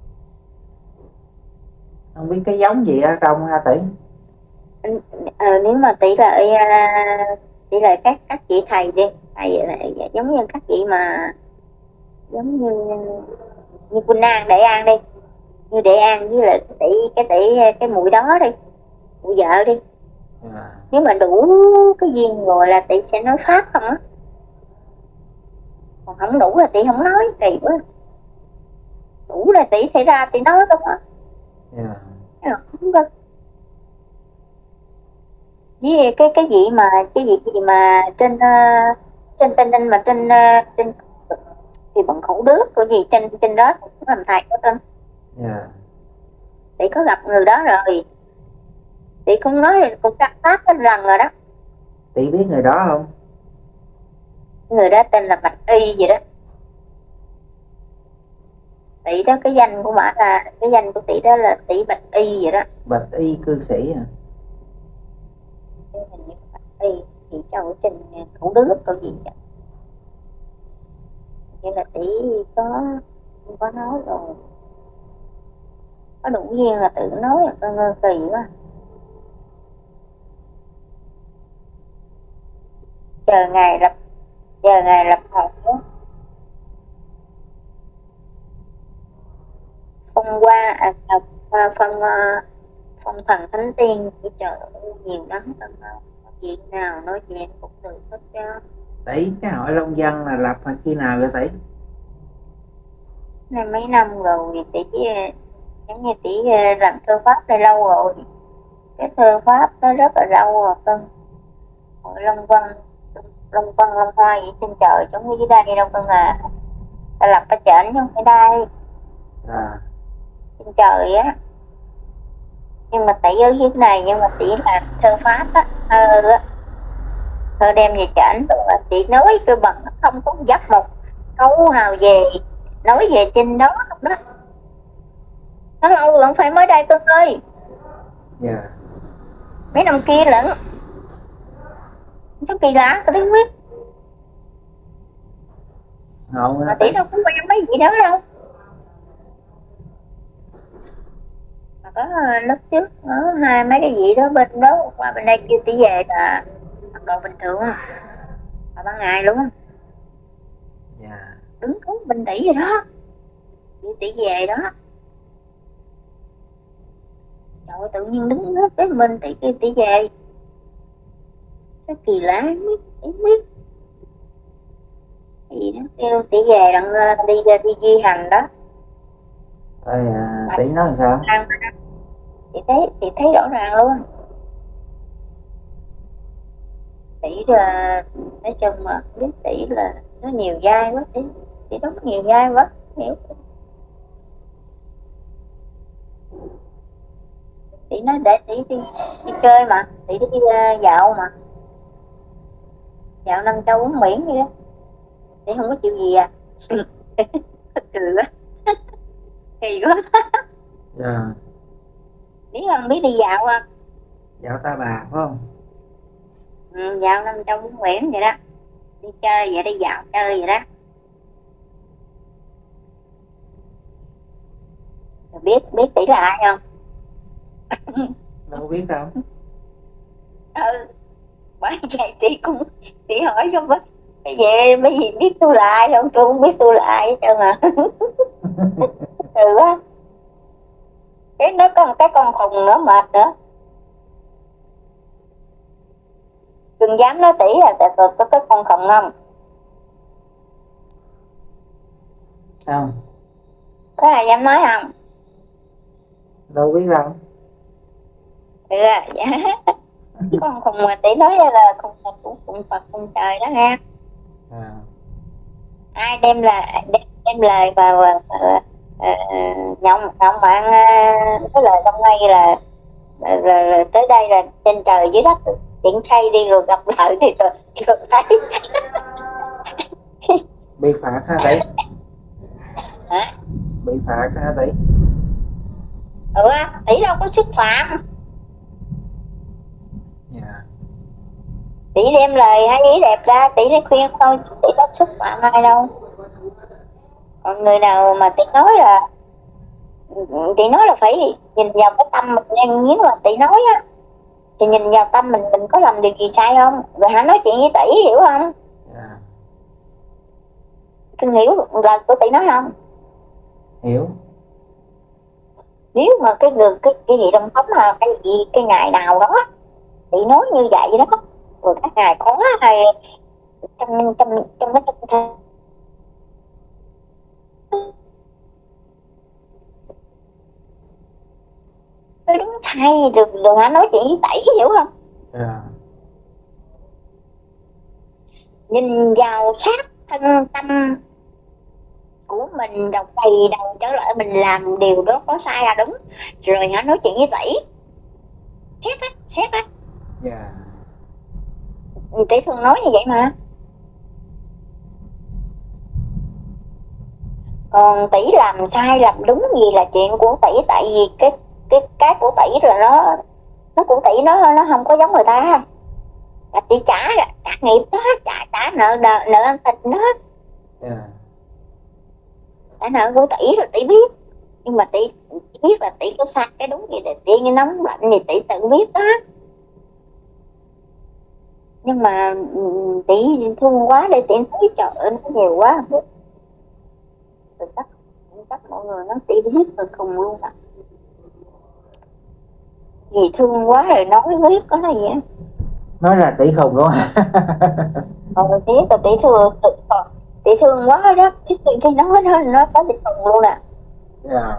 Không biết cái giống gì ở trong ha tỷ. Ờ, nếu mà tỷ là tỷ là các các chị thầy đi, thầy này giống như các chị mà giống như như Quỳnh An, Đệ An đi, như Đệ An với lại cái tỷ cái tỷ cái mũi đó đi, mũi vợ đi. À. Nếu mà đủ cái duyên rồi là tỷ sẽ nói pháp không á, còn không đủ là tỷ không nói, kỳ quá. Đủ là tỷ sẽ ra tỷ nói không á. Yeah. Không được. Với cái cái gì mà cái gì gì mà trên uh, trên tên ninh mà trên uh, trên thì bằng khẩu nước của gì trên trên đó cũng làm thầy có tên. Yeah. Tỷ có gặp người đó rồi, tỷ cũng nói cũng cắt phát cái lần rồi đó. Tỷ biết người đó không? Người đó tên là Bạch Y gì đó. Tỷ đó cái danh của bà là cái danh của tỷ đó là tỷ Bạch Y vậy đó. Bạch Y cư sĩ hả? Hình như Bạch Y thì cho trên khẩu nước câu gì vậy. Vậy là tỷ có có nói rồi, có đủ duyên là tự nói, con ngơ kỳ quá. Chờ ngày lập chờ ngày lập hồn đó. Phong qua à, à, phong à, phong thần thánh tiên chỉ chờ nhiều lắm, chuyện nào nói chuyện cũng được hết cho. Tỷ cái hội Long Dân là lập khi nào vậy tỷ? Này mấy năm rồi, tỷ giống như tỷ làm thơ pháp đây lâu rồi, cái thơ pháp nó rất là lâu rồi cưng. Hội Long Văn Long Văn Long Hoa vậy trên trời giống như dưới đây đâu cưng à, ta lập ở trển chứ không phải đây. À. Trên trời á, nhưng mà tỷ ở dưới này, nhưng mà tỷ làm thơ pháp á, thơ á, thơ đem về trển rồi là tỷ nói cơ bằng không có dắt một câu nào về nói về trên đó không đó. Nó lâu rồi không phải mới đây cưng ơi. Dạ. Yeah. Mấy năm kia lận. Sao kỳ lạ, có biết biết. Ngộ mà hả tỷ tỷ? đâu có quen mấy vị đó đâu. Mà có ờ, lúc trước ở hai mấy cái vị đó bên đó qua bên đây kêu tỷ về là mặc đồ bình thường mà ban ngày luôn, Dạ. đứng cứu bên tỷ vậy đó, chị tỷ về đó. Trời ơi, tự nhiên đứng hết cái bên tỷ kia tỷ về, cái kỳ lạ không biết, không biết cái gì đó kêu tỷ về đặng ờ, đi đi di hành đó. Rồi à, tỷ nói làm sao? Ăn chị thấy chị thấy rõ ràng luôn. Tỷ là nói chung là biết tỷ là nó nhiều vai quá, tỷ tỷ đóng nhiều vai quá hiểu. Tỷ nói để tỷ đi đi chơi mà, tỷ đi uh, dạo mà, dạo Nam Châu uống biển vậy đó, tỷ không có chịu gì à. Cười quá. Kỳ quá. Dạ. Biết không, biết đi dạo không? Dạo Ta Bà phải không? Ừ, dạo Nam Châu uống biển vậy đó, đi chơi vậy, đi dạo chơi vậy đó. Rồi biết biết tỷ là ai không? Đâu biết đâu. Ừ, bởi vậy tỷ cũng tỷ hỏi không biết bây giờ mấy gì biết tôi là ai không, tôi không biết tôi là ai hết trơn à. Ừ quá. Cái nó có một cái con khùng nữa mệt nữa, đừng dám nói tỷ à, tại tôi có cái con khùng không. Sao? Có ai dám nói không? Đâu biết đâu. Ừ à, dạ. Con khùng mà tỷ nói là khùng Phật, cũng khùng Phật khùng trời đó nghe. À. Ai đem là đem, đem lời vào uh, uh, nhộng nhộng mạng uh, cái lời hôm nay là rồi, rồi, rồi tới đây là trên trời dưới đất chuyển thay đi rồi gặp lại thì rồi, rồi thấy. Bị phạt hả tỷ? Hả? Bị phạt hả tỷ? Ừ á, tỷ đâu có xúc phạm. Dạ. Tỷ đem lời hay ý đẹp ra, tỷ để khuyên thôi, tỷ có xúc phạm ai đâu. Còn người nào mà tỷ nói là tỷ nói là phải nhìn vào cái tâm mình đang nghiến là tỷ nói á, thì nhìn vào tâm mình mình có làm điều gì sai không, rồi hãy nói chuyện với tỷ, hiểu không? Dạ. Kinh hiểu lời của tỷ nói không? Hiểu. Nếu mà cái người cái cái gì trong tống mà cái gì cái ngày nào đó tỷ nói như vậy đó, rồi các ngài có hay trong trong trong cái tinh thần đúng thay được rồi hả, nói chuyện với tỷ, hiểu không? Dạ. Nhìn vào sát thân tâm của mình, đầu quay đầu trở lại mình làm điều đó có sai là đúng, rồi hả nói chuyện với tỷ, xét á, xét á. Dạ. Tỷ thường nói như vậy mà. Còn tỷ làm sai làm đúng gì là chuyện của tỷ, tại vì cái cái cái của tỷ rồi nó nó của tỷ nó nó không có giống người ta, là tỷ trả trả nghiệp đó, trả trả nợ nợ nợ ăn thịt đó. Dạ. Trả nợ của tỷ rồi tỷ biết, nhưng mà tỷ biết là tỷ có sai cái đúng gì thì tỷ cái nóng lạnh gì tỷ tự biết đó. Nhưng mà tỷ thương quá để tỷ nói, trời ơi nó nhiều quá biết. Rồi chắc chắc mọi người nói tỷ biết rồi khùng luôn à. Vì thương quá rồi nói biết có là gì á. Nói là tỷ khùng luôn hả? Còn tỷ là tỷ thương tỷ thương quá đó, cái cái nói nó nó có tỷ khùng luôn à. Dạ.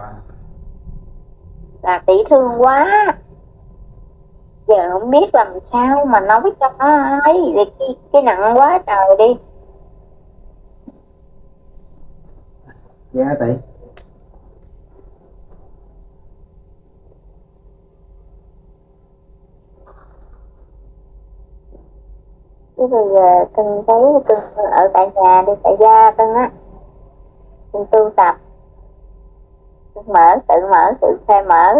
Là tỷ thương quá, giờ không biết làm sao mà nói cho nó ấy, thì cái, cái nặng quá trời đi. Dạ tỷ. Chứ bây giờ Cưng thấy Cưng ở tại nhà đi, tại gia Cưng á, Cưng tu tập, Cưng mở tự mở tự khai mở,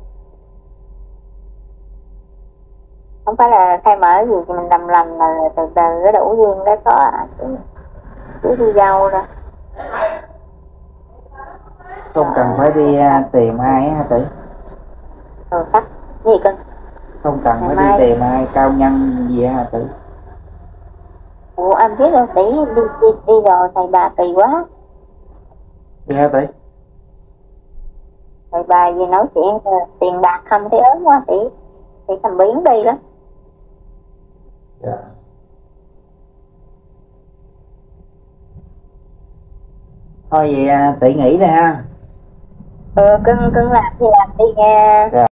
không phải là khai mở gì thì mình đầm lầm là từ từ cái đủ duyên cái có à, chứ, chứ đi đâu ra. không cần phải đi à, tìm ai á hả tỷ? Rồi cắt gì cưng? Không cần Ngày phải đi mai. tìm ai cao nhân gì hả tỷ? Ủa em biết đâu tỷ đi đi đi rồi thầy bà kỳ quá. Đi hả tỷ? Thầy bà gì nói chuyện ờ, tiền bạc không thấy ớn quá tỷ. Tỷ cầm biến đi lắm. Dạ. Thôi vậy à, tỷ nghỉ đi ha. Ừ cưng cưng làm gì làm đi nha. Dạ.